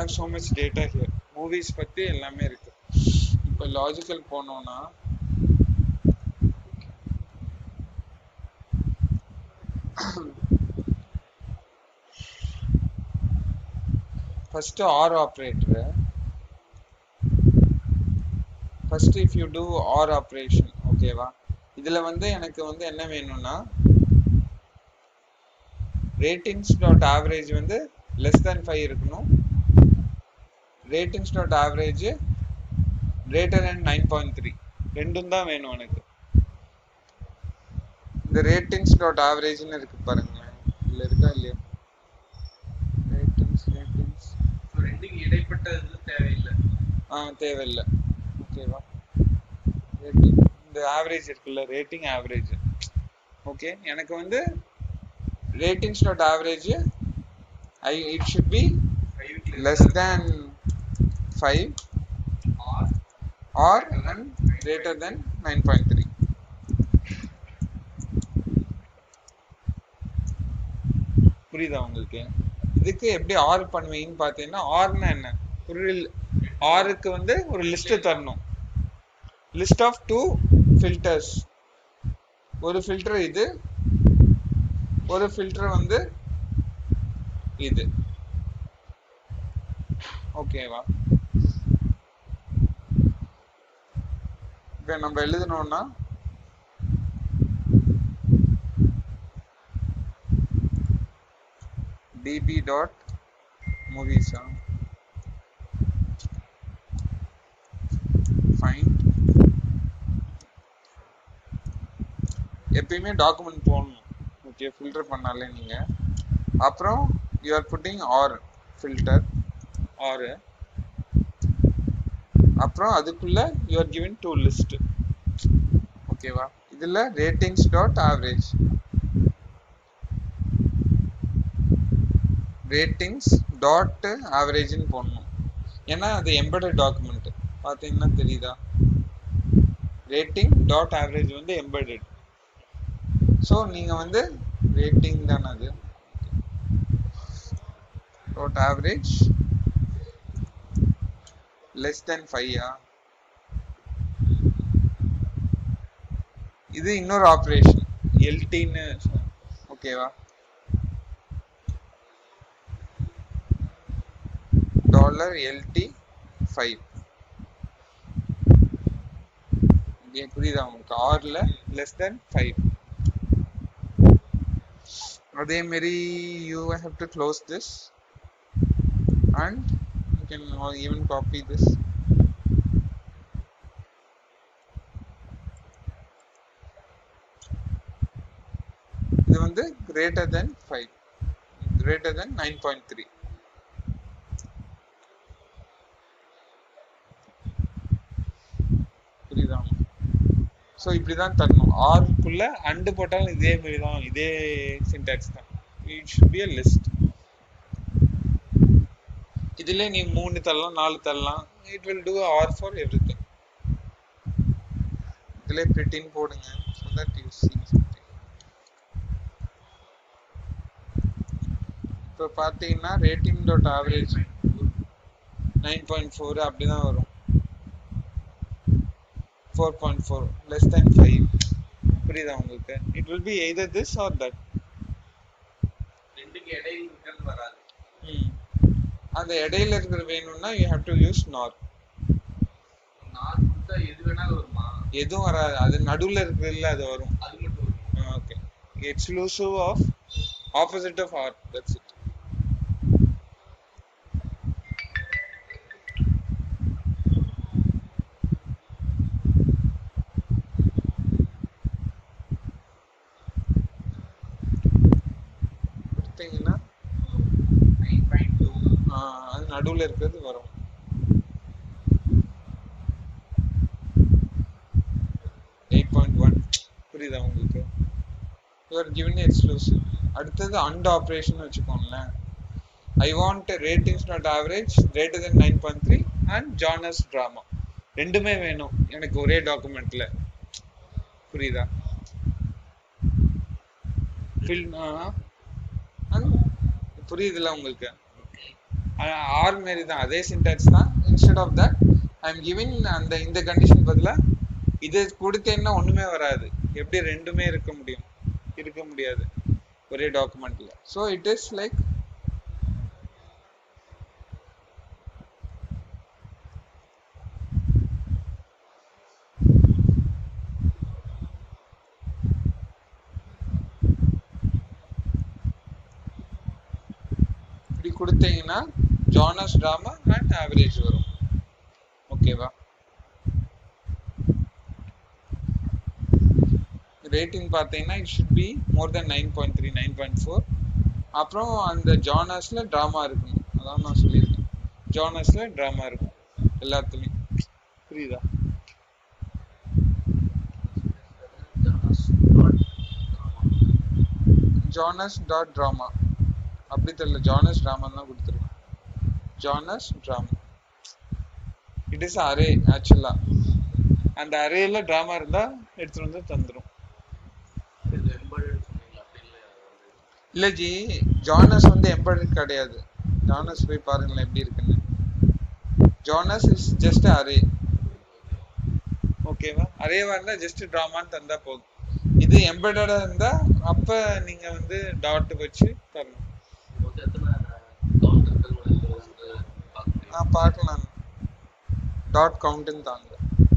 have so much data here. Movies பத்தி எல்லாமே இருக்கு. இப்போ லாஜிக்கல் போனோம்னா first OR operator. First if you do OR operation, ஓகேவா, இதுல வந்து எனக்கு வந்து என்ன வேணும்னா ratings dot average வந்து less than 5 இருக்கணும், ratings dot average greater than 9.3 ரெண்டும் தான் வேணும் எனக்கு. இந்த ratings dot average ன்னு இருக்கு பாருங்களேன், இல்ல இருக்கா இல்லையா, ratings ரெண்டுக்கு இடைப்பட்டது தேவையில்லை. தேவையில்லை, ஓகேவா. ரேட்டிங் இந்த ஆவரேஜ் இருக்குல்ல, ரேட்டிங் ஆவரேஜ், ஓகே. எனக்கு வந்து ratings dot average it should be less than 5 or and greater than 9.3. புரியுதா உங்களுக்கு? இதுக்கு எப்படி ஆர் பண்ணுவீங்கன்னு பார்த்தீங்கன்னா, ஆர்னா என்ன, ஒரு ஆருக்கு வந்து ஒரு லிஸ்ட் தரணும், லிஸ்ட் ஆஃப் 2 ஃபில்டர்ஸ். ஒரு ஃபில்டர் இது, ஒரு ஃபில்டர் வந்து இது, ஓகேவா. இப்போ நம்ம எழுதணும்னா db dot movies find, எப்பயுமே டாக்குமெண்ட் போடணும், ஓகே, ஃபில்டர் பண்ணாலே நீங்க. அப்புறம் you are putting or filter or, அப்புறம் அதுக்குள்ள யூ ஆர் கிவிங் 2 லிஸ்ட், ஓகேவா. இதுல ratings dot average, ratings dot ஆவரேஜ்னு போடணும், ஏன்னா அது எம்பெடட் டாக்குமெண்ட், பார்த்தீங்கன்னா தெரியுதா, ரேட்டிங் டாட் ஆவரேஜ் வந்து எம்பெடட். ஸோ நீங்கள் வந்து ரேட்டிங் தானே அது, டாட் ஆவரேஜ் லெஸ் தென் 5. இது இன்னொரு ஆப்ரேஷன் எல்டின்னு, ஓகேவா. $LT5 புரியுதா உங்களுக்கு, ஆர்ல லெஸ் தென் 5. அதே மாதிரி you have to close this and you can even copy this. இது வந்து greater than 5, greater than 9.3. புரியுதா? ஸோ இப்படி தான் தரணும். ஆர்க்குள்ள அண்டு போட்டாலும் இதே மாதிரி தான், இதே சின்டாக்ஸ் தான். It should be a list. இதுல நீ 3 தரலாம், 4 தரலாம். It will do or for everything. இதுல பிரிட்டின் போடுங்க so that you see something. இப்போ பார்த்தீங்கன்னா ரேட்டிங் டாட் ஆவரேஜ் 9.4 அப்படிதான் வரும், 4.4 less than 5. புரியுதா உங்களுக்கு? It will be either this or that. ரெண்டுக்கு இடையில இருக்கிறது வராது. அந்த இடையில இருக்கிற வேணும்னா you have to use nor. nor கொடுத்தா எது வேணாலும் வருமா? எதுவும் வராது, அது நடுவுல இருக்கிறதுல அது வரும், அது மட்டும் வரும். Okay. Exclusive of opposite of or, that's it. அது நடுவுல இருக்கிறது வரும். புரியுதா உங்களுக்கு? you are given exclusive. அடுத்தது and operation வச்சுக்கோங்களேன். I want ratings not average greater than 9.3 and genres drama. ரெண்டுமே வேணும் எனக்கு ஒரே டாக்குமெண்ட்ல. புரியுதா? புரியுதுல உங்களுக்கு? ஆர் மாரி தான், அதே சின்டாக்ஸ் தான். Instead of that I am giving அந்த இந்த கண்டிஷன் பதிலா இது கொடுத்தேன்னா ஒண்ணுமே வராது. எப்படி ரெண்டுமே இருக்க முடியும்? இருக்க முடியாது ஒரே டாக்குமெண்ட்ல. ஸோ இட் இஸ் லைக் இப்படி கொடுத்தீங்கன்னா ஜானஸ் டிராமா அண்ட் ஆவரேஜ் வரும். ஓகேவா? ரேட்டிங் பார்த்தீங்கன்னா it should be more then 9.3 9.4. அப்புறம் அந்த ஜானர்ஸ்ல டிராமா இருக்கணும். அதான் நான் சொல்லியிருக்கேன், ஜானர்ஸ்ல டிராமா இருக்கும் எல்லாத்துலேயும். புரியுதா? ஜானஸ் டாட் டிராமா அப்படி தெரியல, ஜானஸ் டிராமா தான் கொடுத்துருக்கேன். Genres drama it is array ஆக்சுவலா. அந்த அரேல டிராமா இருந்தா எடுத்துட்டு வந்து தந்துடும். இல்ல ஜி, ஜானஸ் வந்து எம்பெடட் கிடையாது. ஜானஸ் போய் பாருங்களேன் எப்படி இருக்குன்னு. Genres is just array. ஓகேவா? அரேவா இருந்தா ஜஸ்ட் டிராமான்னு தந்தா போதும். இது எம்பெடடா இருந்தா அப்ப நீங்க வந்து டாட் வச்சு தரணும். பார்க்கலாம், டாட் கவுண்ட்னு தாங்க.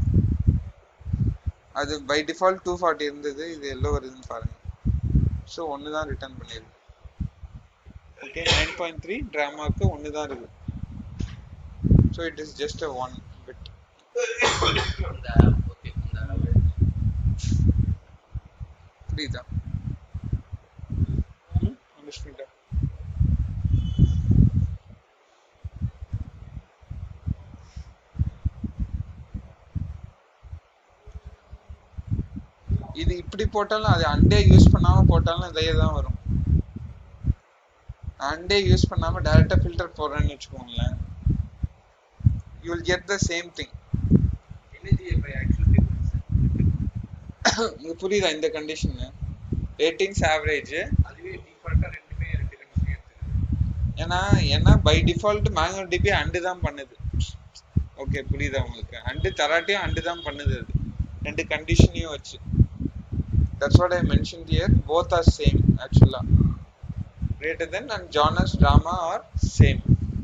அது பை டிஃபால்ட் 240 இருந்தது, இது எல்லோ வருதுன்னு பாருங்க. ஸோ ஒன்று தான் ரிட்டர்ன் பண்ணிருக்கு. ஓகே, 9.3 டிராமாவுக்கு ஒன்று தான் இருக்கு. So it is just a one bit. புரியுதா? அண்டர்ஸ்டாண்டா? இது இப்படி போட்டாலும் அது அண்டே யூஸ் பண்ணாம போட்டாலும் இதே தான் வரும். அண்டே யூஸ் பண்ணாம டைரக்டா ஃபில்டர் போடுறேன்னு வச்சுக்கோங்களேன், you will get the same thing. இது புரியுதா? இந்த கண்டிஷன் ரேட்டிங்ஸ் ஆவரேஜ் அதுவே டிஃபால்ட்டா ரெண்டுமே ரெண்டு கண்டிஷன் எடுத்துக்குது. ஏன்னா by default Mongo DB and தான் பண்ணுது. ஓகே, புரியுதா உங்களுக்கு? அண்டு தராட்டியும் அண்டு தான் பண்ணுது. அது ரெண்டு கண்டிஷனையும் வச்சு. That's what I mentioned here. Both are same actually. Greater than and Jonas drama are same.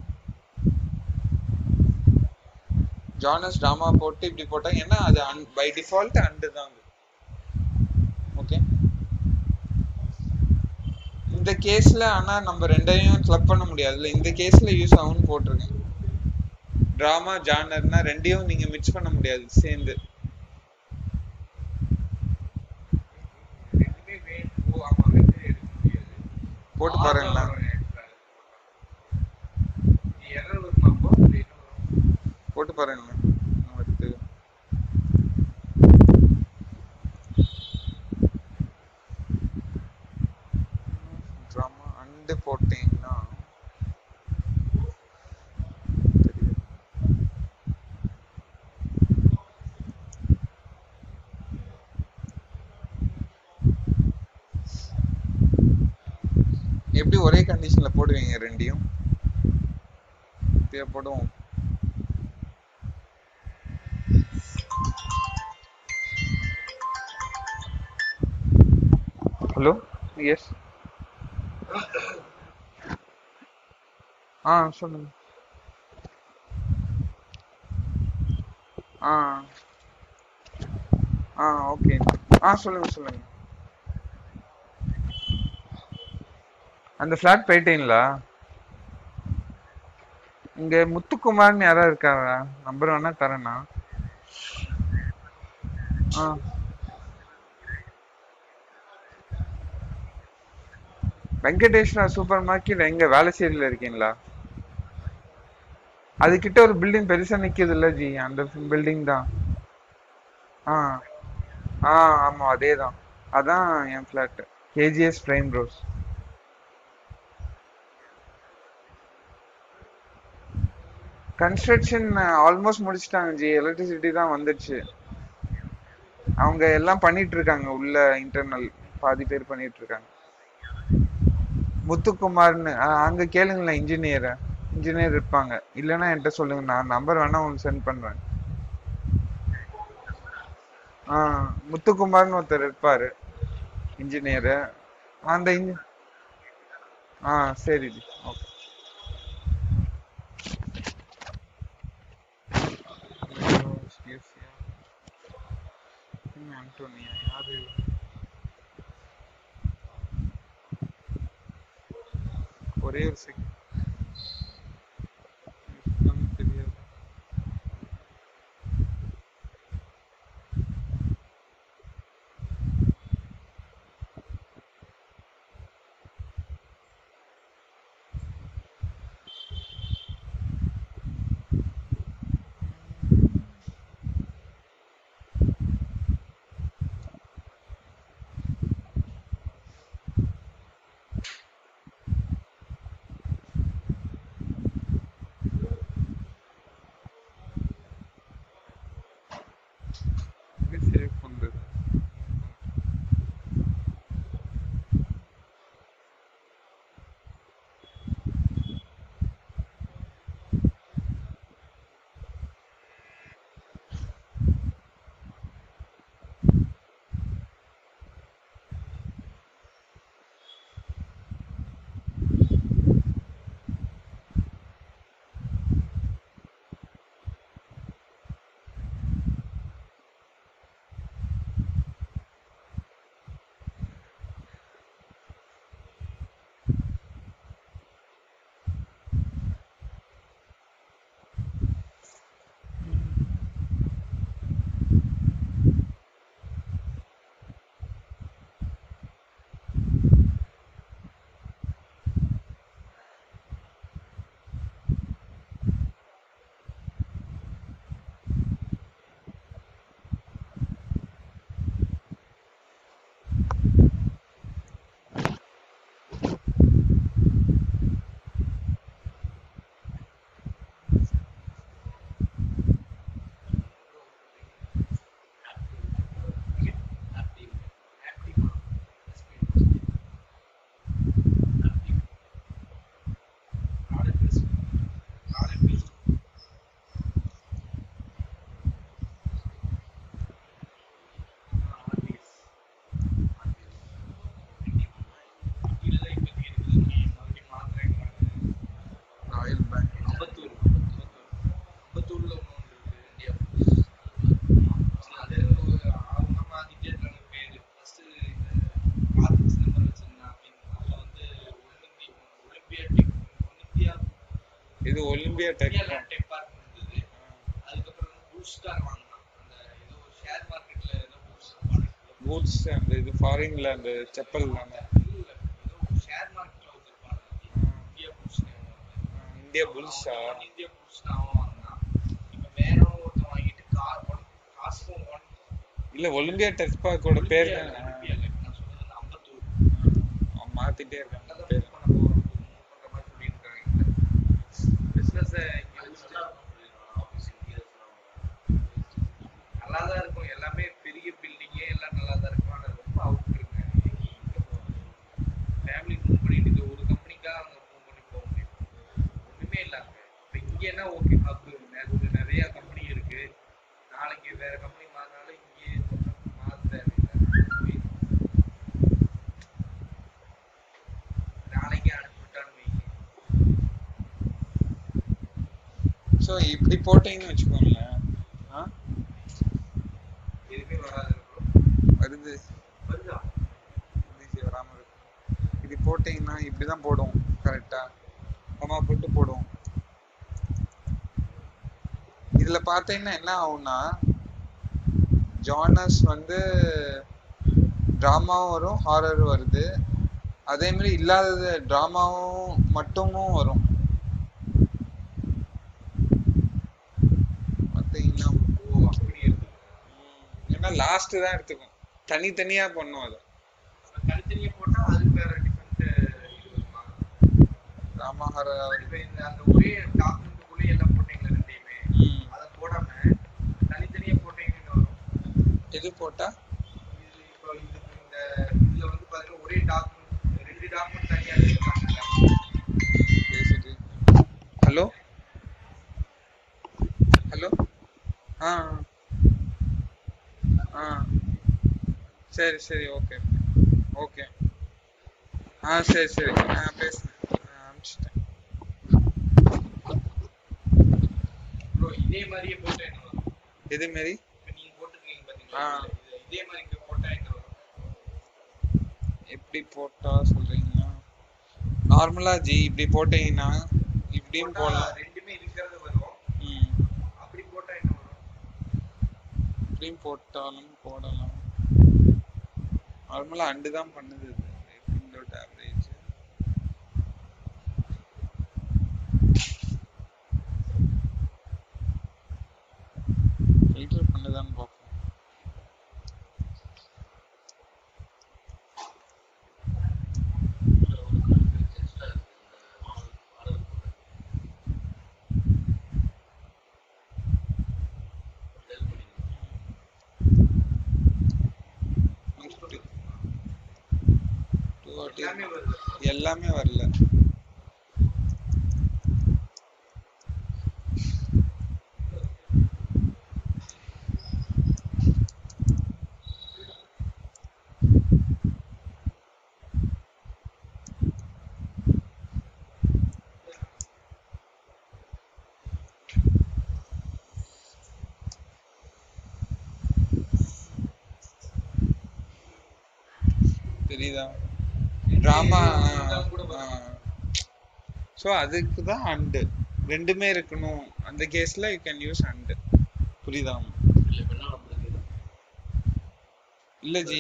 Jonas drama போட்டு இப்படி போட்டா ஏன்னா அது by default அண்டு தான். ஓகே, இந்த கேஸ்ல ஆனா நம்ம ரெண்டையும் கிளப் பண்ண முடியாதுல்ல. இந்த கேஸ்ல யூஸ் ஆகும்னு போட்டிருக்கேன். டிராமா ஜானர்னா ரெண்டையும் நீங்க மிக்ஸ் பண்ண முடியாது சேர்ந்து. போட்டு பாருங்களா? போட்டு பாருங்களா? ட்ராமா அண்டு போட்டீங்கன்னா எப்படி ஒரே கண்டிஷன்ல போடுவீங்க ரெண்டையும்? போடுவோம். ஹலோ, எஸ், சொல்லுங்க. ஓகே, சொல்லுங்க. அந்த ஃபிளாட் போயிட்டீங்களா? இங்க முத்துக்குமார்னு யாரா இருக்காரா? நம்பர் வேணா தரேன்னா. வெங்கடேஸ்வரா சூப்பர் மார்க்கெட் எங்க வேலைச்சேரியில இருக்கீங்களா? அது கிட்ட ஒரு பில்டிங் பெருசா நிக்குது இல்ல ஜி, அந்த பில்டிங் தான். ஆமா, அதேதான். அதான் என் flat, KGS Prime Rose. Construction almost முடிச்சிட்டாங்க ஜி. எலக்ட்ரிசிட்டி தான் வந்துடுச்சு. அவங்க எல்லாம் பண்ணிட்டு இருக்காங்க உள்ள, இன்டர்னல் பாதி பேர் பண்ணிட்டு இருக்காங்க. முத்துக்குமார்னு அங்க கேளுங்களேன், இன்ஜினியரை. இன்ஜினியர் இருப்பாங்க. இல்லைன்னா என்கிட்ட சொல்லுங்க, நான் நம்பர் வேணா உங்களுக்கு சென்ட் பண்றேன். முத்துக்குமார்னு ஒருத்தர் இருப்பாரு இன்ஜினியரு. அந்த சரி ஜி, ஓகே. ஆண்டோனியா யாரு? ஒரே ஒரு செகண்ட் தெரியாது. சேவ் பண்றது ராயல் பேங்க். அம்பத்தூர்ல ஒன்று இருக்கு, இந்தியா அது அவங்க மாத்திட்டே இருக்காங்க பேரு. ஃபர்ஸ்ட் இந்த கார்த்திக் சிதம்பரம் வச்சிருந்தேன் அப்படின்னு, அதுல வந்து ஒலிம்பியா டெக் பார்க் இருந்தது. அதுக்கப்புறம் பூஸ்டார் வாங்கினான், அந்த ஏதோ ஒரு ஷேர் மார்க்கெட்ல ஏதோ பூட்ஸ் அந்த இது ஃபாரின்ல அந்த செப்பல் தானே. இல்ல, ஏதோ ஒரு ஷேர் மார்க்கெட்ல வச்சிருப்பாங்க, இந்தியா புல்ஸா இந்தியா புல்ஸ் அவன் வாங்கினான். இப்ப வேற ஒருத்தன் வாங்கிட்டு காசும் இல்ல ஒலிம்பியா டெக் பார்க்கோட பேர் நான் சொல்றது அம்பத்தூர். மாத்திட்டே இருக்காங்க பேர் பண்ண போறோம் பண்ற மாதிரி சொல்லியிருக்காங்க. பிசினஸ் நல்லாதான் இருக்கும், எல்லாமே பெரிய பில்டிங்கே எல்லாம் நல்லாதான் இருக்கும். ஆனா ரொம்ப அவுட் இருக்கு. ஃபேமிலி மூவ் பண்ணிட்டு இந்த ஒரு கம்பெனிக்காக அங்க மூவ் பண்ணி போக முடியும், ஒண்ணுமே இல்லாம. இப்ப இங்கன்னா ஓகே, ஹப் நிறைய கம்பெனி இருக்கு. நாளைக்கு வேற கம்பெனி மாறினாலும் இங்கே மாற தேவையில்லை. நாளைக்கே அனுப்பிவிட்டான்னு வைங்க. ஸோ இப்படி போட்டீங்கன்னு வச்சுக்கோங்களேன், எதுவுமே வராது. வருதா வராம இருக்கும். இப்படி போட்டீங்கன்னா இப்படிதான் போடுவோம், கரெக்டா கமா போட்டு போடுவோம். இதுல பாத்தீங்கன்னா என்ன ஆகும்னா, ஜானர்ஸ் வந்து டிராமாவும் வரும், ஹாரரும் வருது. அதே மாதிரி இல்லாதது டிராமாவும் மட்டுமும் வரும். பாத்தீங்கன்னா ஏன்னா லாஸ்ட் தான் எடுத்துக்கும், தனித்தனியா பண்ணும். அதை தனித்தனியா போட்டா அதுக்கு வேற டிஃபரெண்ட் டிராமா ஹாரர். இப்ப இந்த அந்த ஒரே டாக்குமெண்ட்டுக்குள்ளே எல்லாம் போட்டீங்களா ரெண்டையுமே, அதை போடாம தனித்தனியா போட்டீங்கன்னு வரும். எது போட்டா இப்போ இந்த இதுல வந்து பாத்தீங்கன்னா ஒரே டாக்குமெண்ட், ரெண்டு டாக்குமெண்ட் தனியா எடுத்துருக்காங்க. ஹலோ சரி சரி ஓகே ஓகே. சரி சரி நான் பேசுனேன், அனுப்பிச்சிட்டேன். ப்ரோ இதே மாதிரியே போட்டா என்ன வரும்? இதே மாதிரி இப்ப நீங்க போட்டுருக்கீங்க பாத்தீங்களா, இதே மாதிரி இங்க போட்டா என்ன வரும்? எப்படி போட்டா சொல்றீங்கன்னா, நார்மலா ஜி இப்படி போட்டீங்கன்னா இப்படியும் போடலாம். ரெண்டுமே இருக்கிறது வரும். அப்படி போட்டா என்ன வரும்? இப்படியும் போட்டாலும் போடலாம். நார்மலா அண்டு தான் பண்ணுது ஆவரேஜ். ஃபில்டர் பண்ணுதான்னு பார்ப்போம். எல்லாமே வரல. தெரியுதா டிராமா? ஸோ அதுக்கு தான் அண்டு ரெண்டுமே இருக்கணும். அந்த கேஸ்ல யூ கேன் யூஸ் அண்டு. புரியுதா? இல்ல ஜி,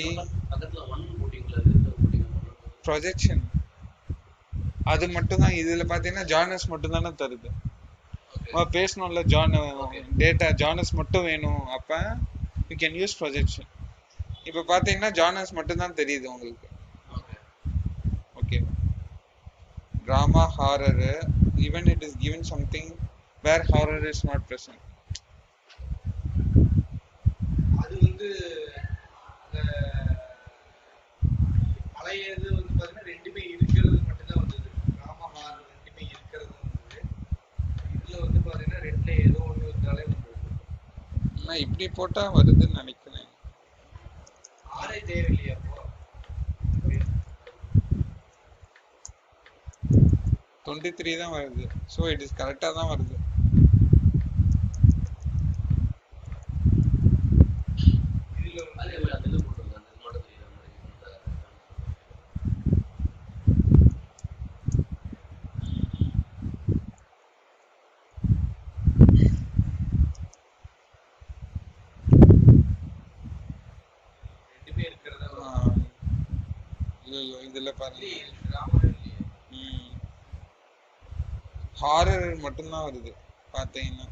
ப்ரொஜெக்ஷன் அது மட்டும் தான். இதுல பாத்தீங்கன்னா ஜானஸ் மட்டும் தானே தருது. பேசணும்ல ஜான் டேட்டா ஜானஸ் மட்டும் வேணும், அப்ப யூ கேன் யூஸ் ப்ரொஜெக்ஷன். இப்ப பாத்தீங்கன்னா ஜானஸ் மட்டும் தான் தெரியுது உங்களுக்கு. Okay. Drama, horror, even it is given something where horror is not present. அது வந்து அந்த பழையது வந்து பாத்தீங்கன்னா ரெண்டுமே இருக்கிறது மட்டும் தான் வந்தது. டிராமா ஹாரர் ரெண்டுமே இருக்கிறது வந்தது. இதுல வந்து பாத்தீங்கன்னா ரெண்டுல ஏதோ ஒண்ணு இருந்தாலே வந்தது. நான் இப்படி போட்டா வருதுன்னு நினைக்கிறேன். ஆரே தேவையில்லையா அப்போ? 23 தான் வருது. ஸோ இட் இஸ் கரெக்டாக தான் வருது. இதுல பாருங்க ஹாரர் மட்டும்தான் வருது பாத்தீங்கன்னா.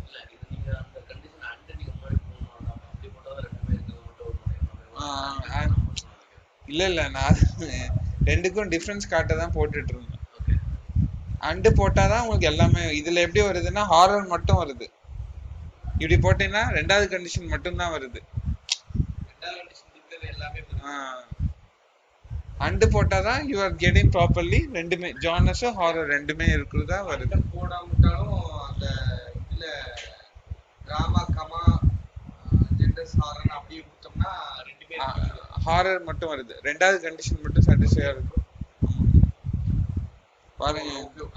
இல்ல இல்ல, நான் ரெண்டுக்கும் டிஃபரன்ஸ் காட்ட தான் போட்டுட்டு இருந்தேன். அண்டு போட்டாதான் உங்களுக்கு எல்லாமே. இதுல எப்படி வருதுன்னா ஹாரர் மட்டும் வருது. இப்படி போட்டீங்கன்னா ரெண்டாவது கண்டிஷன் மட்டும் தான் வருது. அண்டு போட்டாதான் யூ ஆர் கெட்டிங் ப்ராப்பர்லி ரெண்டுமே ஜானஸும் ஹாரர் ரெண்டுமே இருக்கிறதா வருது. போடாமட்டாலும் அந்த இதுல டிராமா கமா ஜெண்டர்ஸ் ஹாரர் அப்படியே கொடுத்தோம்னா ரெண்டுமே ஹாரர் மட்டும் வருது. ரெண்டாவது கண்டிஷன் மட்டும் சாட்டிஸ்ஃபையா இருக்கு. பாருங்க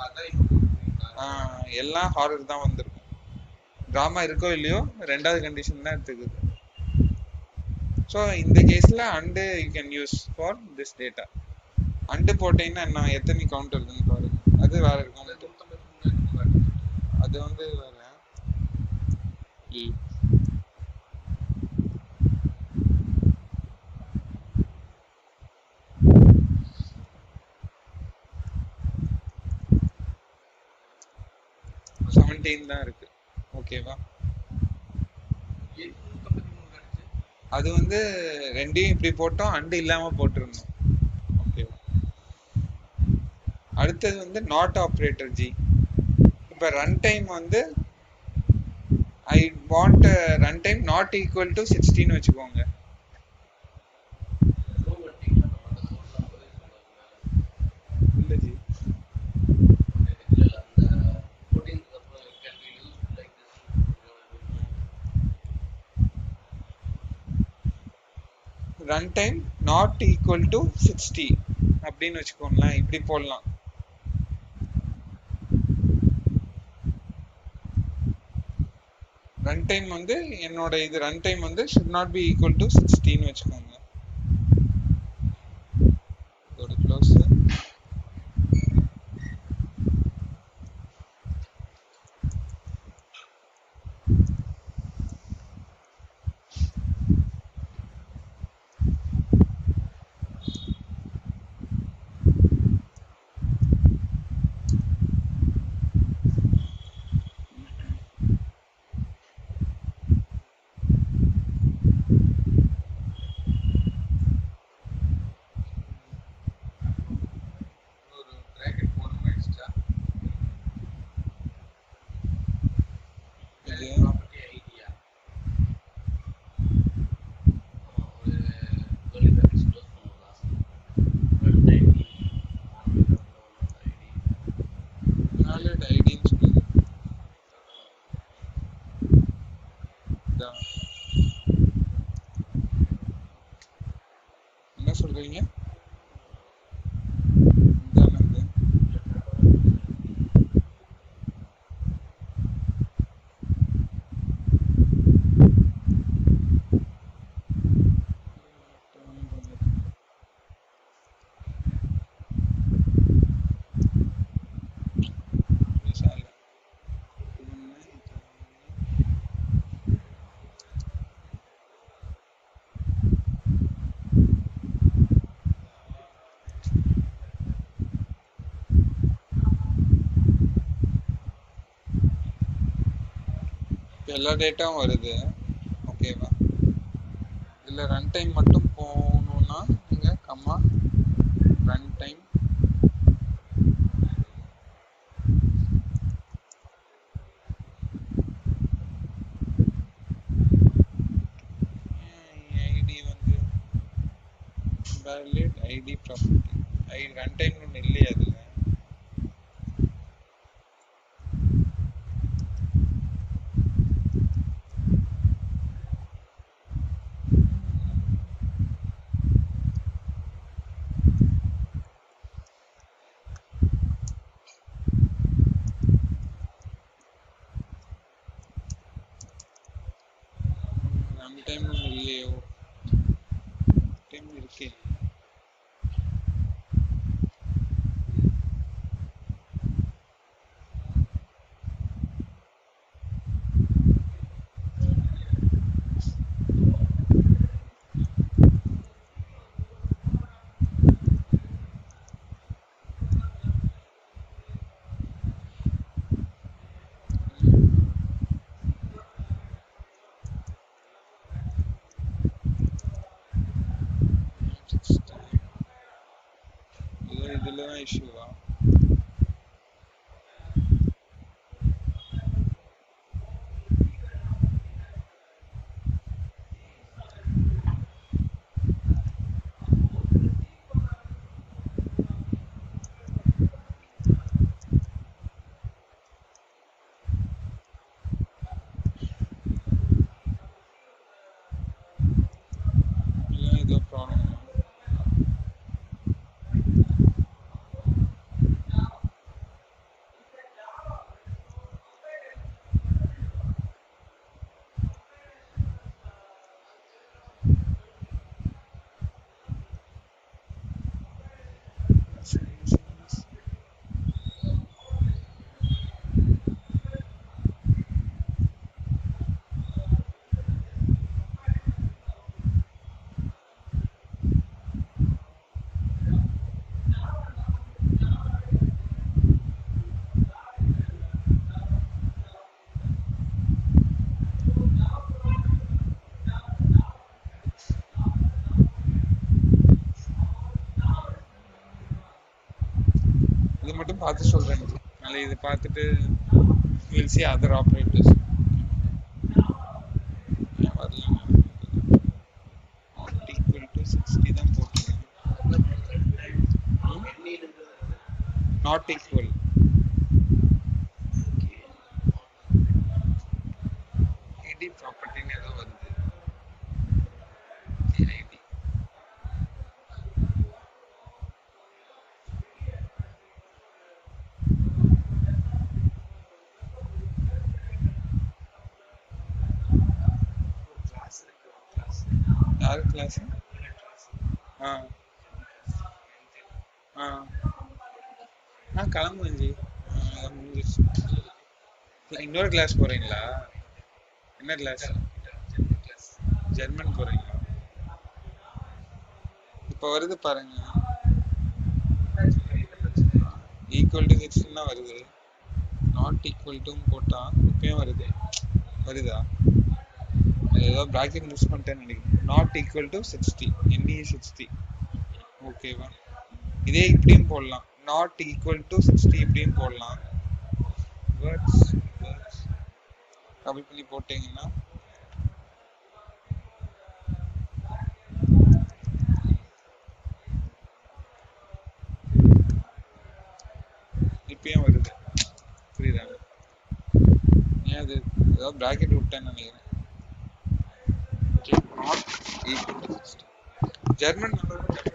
எல்லாம் ஹாரர் தான் வந்திருக்கும். டிராமா இருக்கோ இல்லையோ ரெண்டாவது கண்டிஷன் தான் எடுத்துக்குது. ஸோ இந்த கேஸ்ல and you can use for this data. And போட்டீங்கன்னா என்ன எத்தனை கவுண்ட் இருக்குன்னு பாருங்க. அது வேற இருக்கும். அது வந்து வேற. தான் இருக்கு. ஓகேவா? அது வந்து ரெண்டையும் இப்படி போட்டோம், அண்டு இல்லாம போட்டிருந்தோம். ஓகேவா? அடுத்தது வந்து நாட் ஆப்ரேட்டர் ஜி. இப்ப ரன் டைம் வந்து I want run time not equal to 16 வச்சுக்கோங்க. இல்ல ஜி, run time not equal to 60 அப்படின்னு வச்சுக்கோங்களேன். இப்படி போடலாம். ரன் டைம் வந்து என்னோட இது ரன் டைம் வந்து should not be equal to 60 வச்சுக்கோங்க. இதோட க்ளோஸ். என்ன சொல்றீங்க? எல்லா டேட்டாவும் வருது. ஓகேவா? இதில் ரன் டைம் மட்டும் போகணுன்னா நீங்கள் கம்மா ரன் டைம் ஐடி வந்து valid ID property run time ஒன்று இல்லையா அதில்? டைம் இல்லையோ? டைம் இருக்கே. இதுல தான் இஷ்யூவா? ஏதோ ப்ராப்ளம். இது மட்டும் பார்த்து சொல்றேன். அதனால இது பார்த்துட்டு we'll see other operators. வரலாம். not equal to 60 தான் போட்டுருக்கேன். not equal. id ப்ராப்பர்ட்டின்னு ஏதோ வருது. id class? ஆ ஆ கிளம்புவேன் ஜி. முடிஞ்சிருச்சு. இன்னொரு கிளாஸ் போறீங்களா? என்ன கிளாஸ்? ஜெர்மன் போறீங்களா? இப்போ வருது பாருங்க, ஈக்குவல் டு 60 வருது. நாட் ஈக்குவல் டு போட்டா இப்பயும் வருதா? ஏதோ பிராக்கெட் யூஸ் பண்ணிட்டேன்னு நினைக்கிறேன். Not equal to 60, NE 60. ஓகேவா? இதே இப்படியும் போடலாம், நாட் ஈக்குவல் டு 60 இப்படியும் போடலாம். வேர்ட்ஸ் கபி பண்ணி போட்டீங்கன்னா இப்பயும் வருது. புரியுதா? ஏன் அது ஏதோ பிராக்கெட் விட்டேன்னு நினைக்கிறேன். Not equal to 60. ஜெர்மன்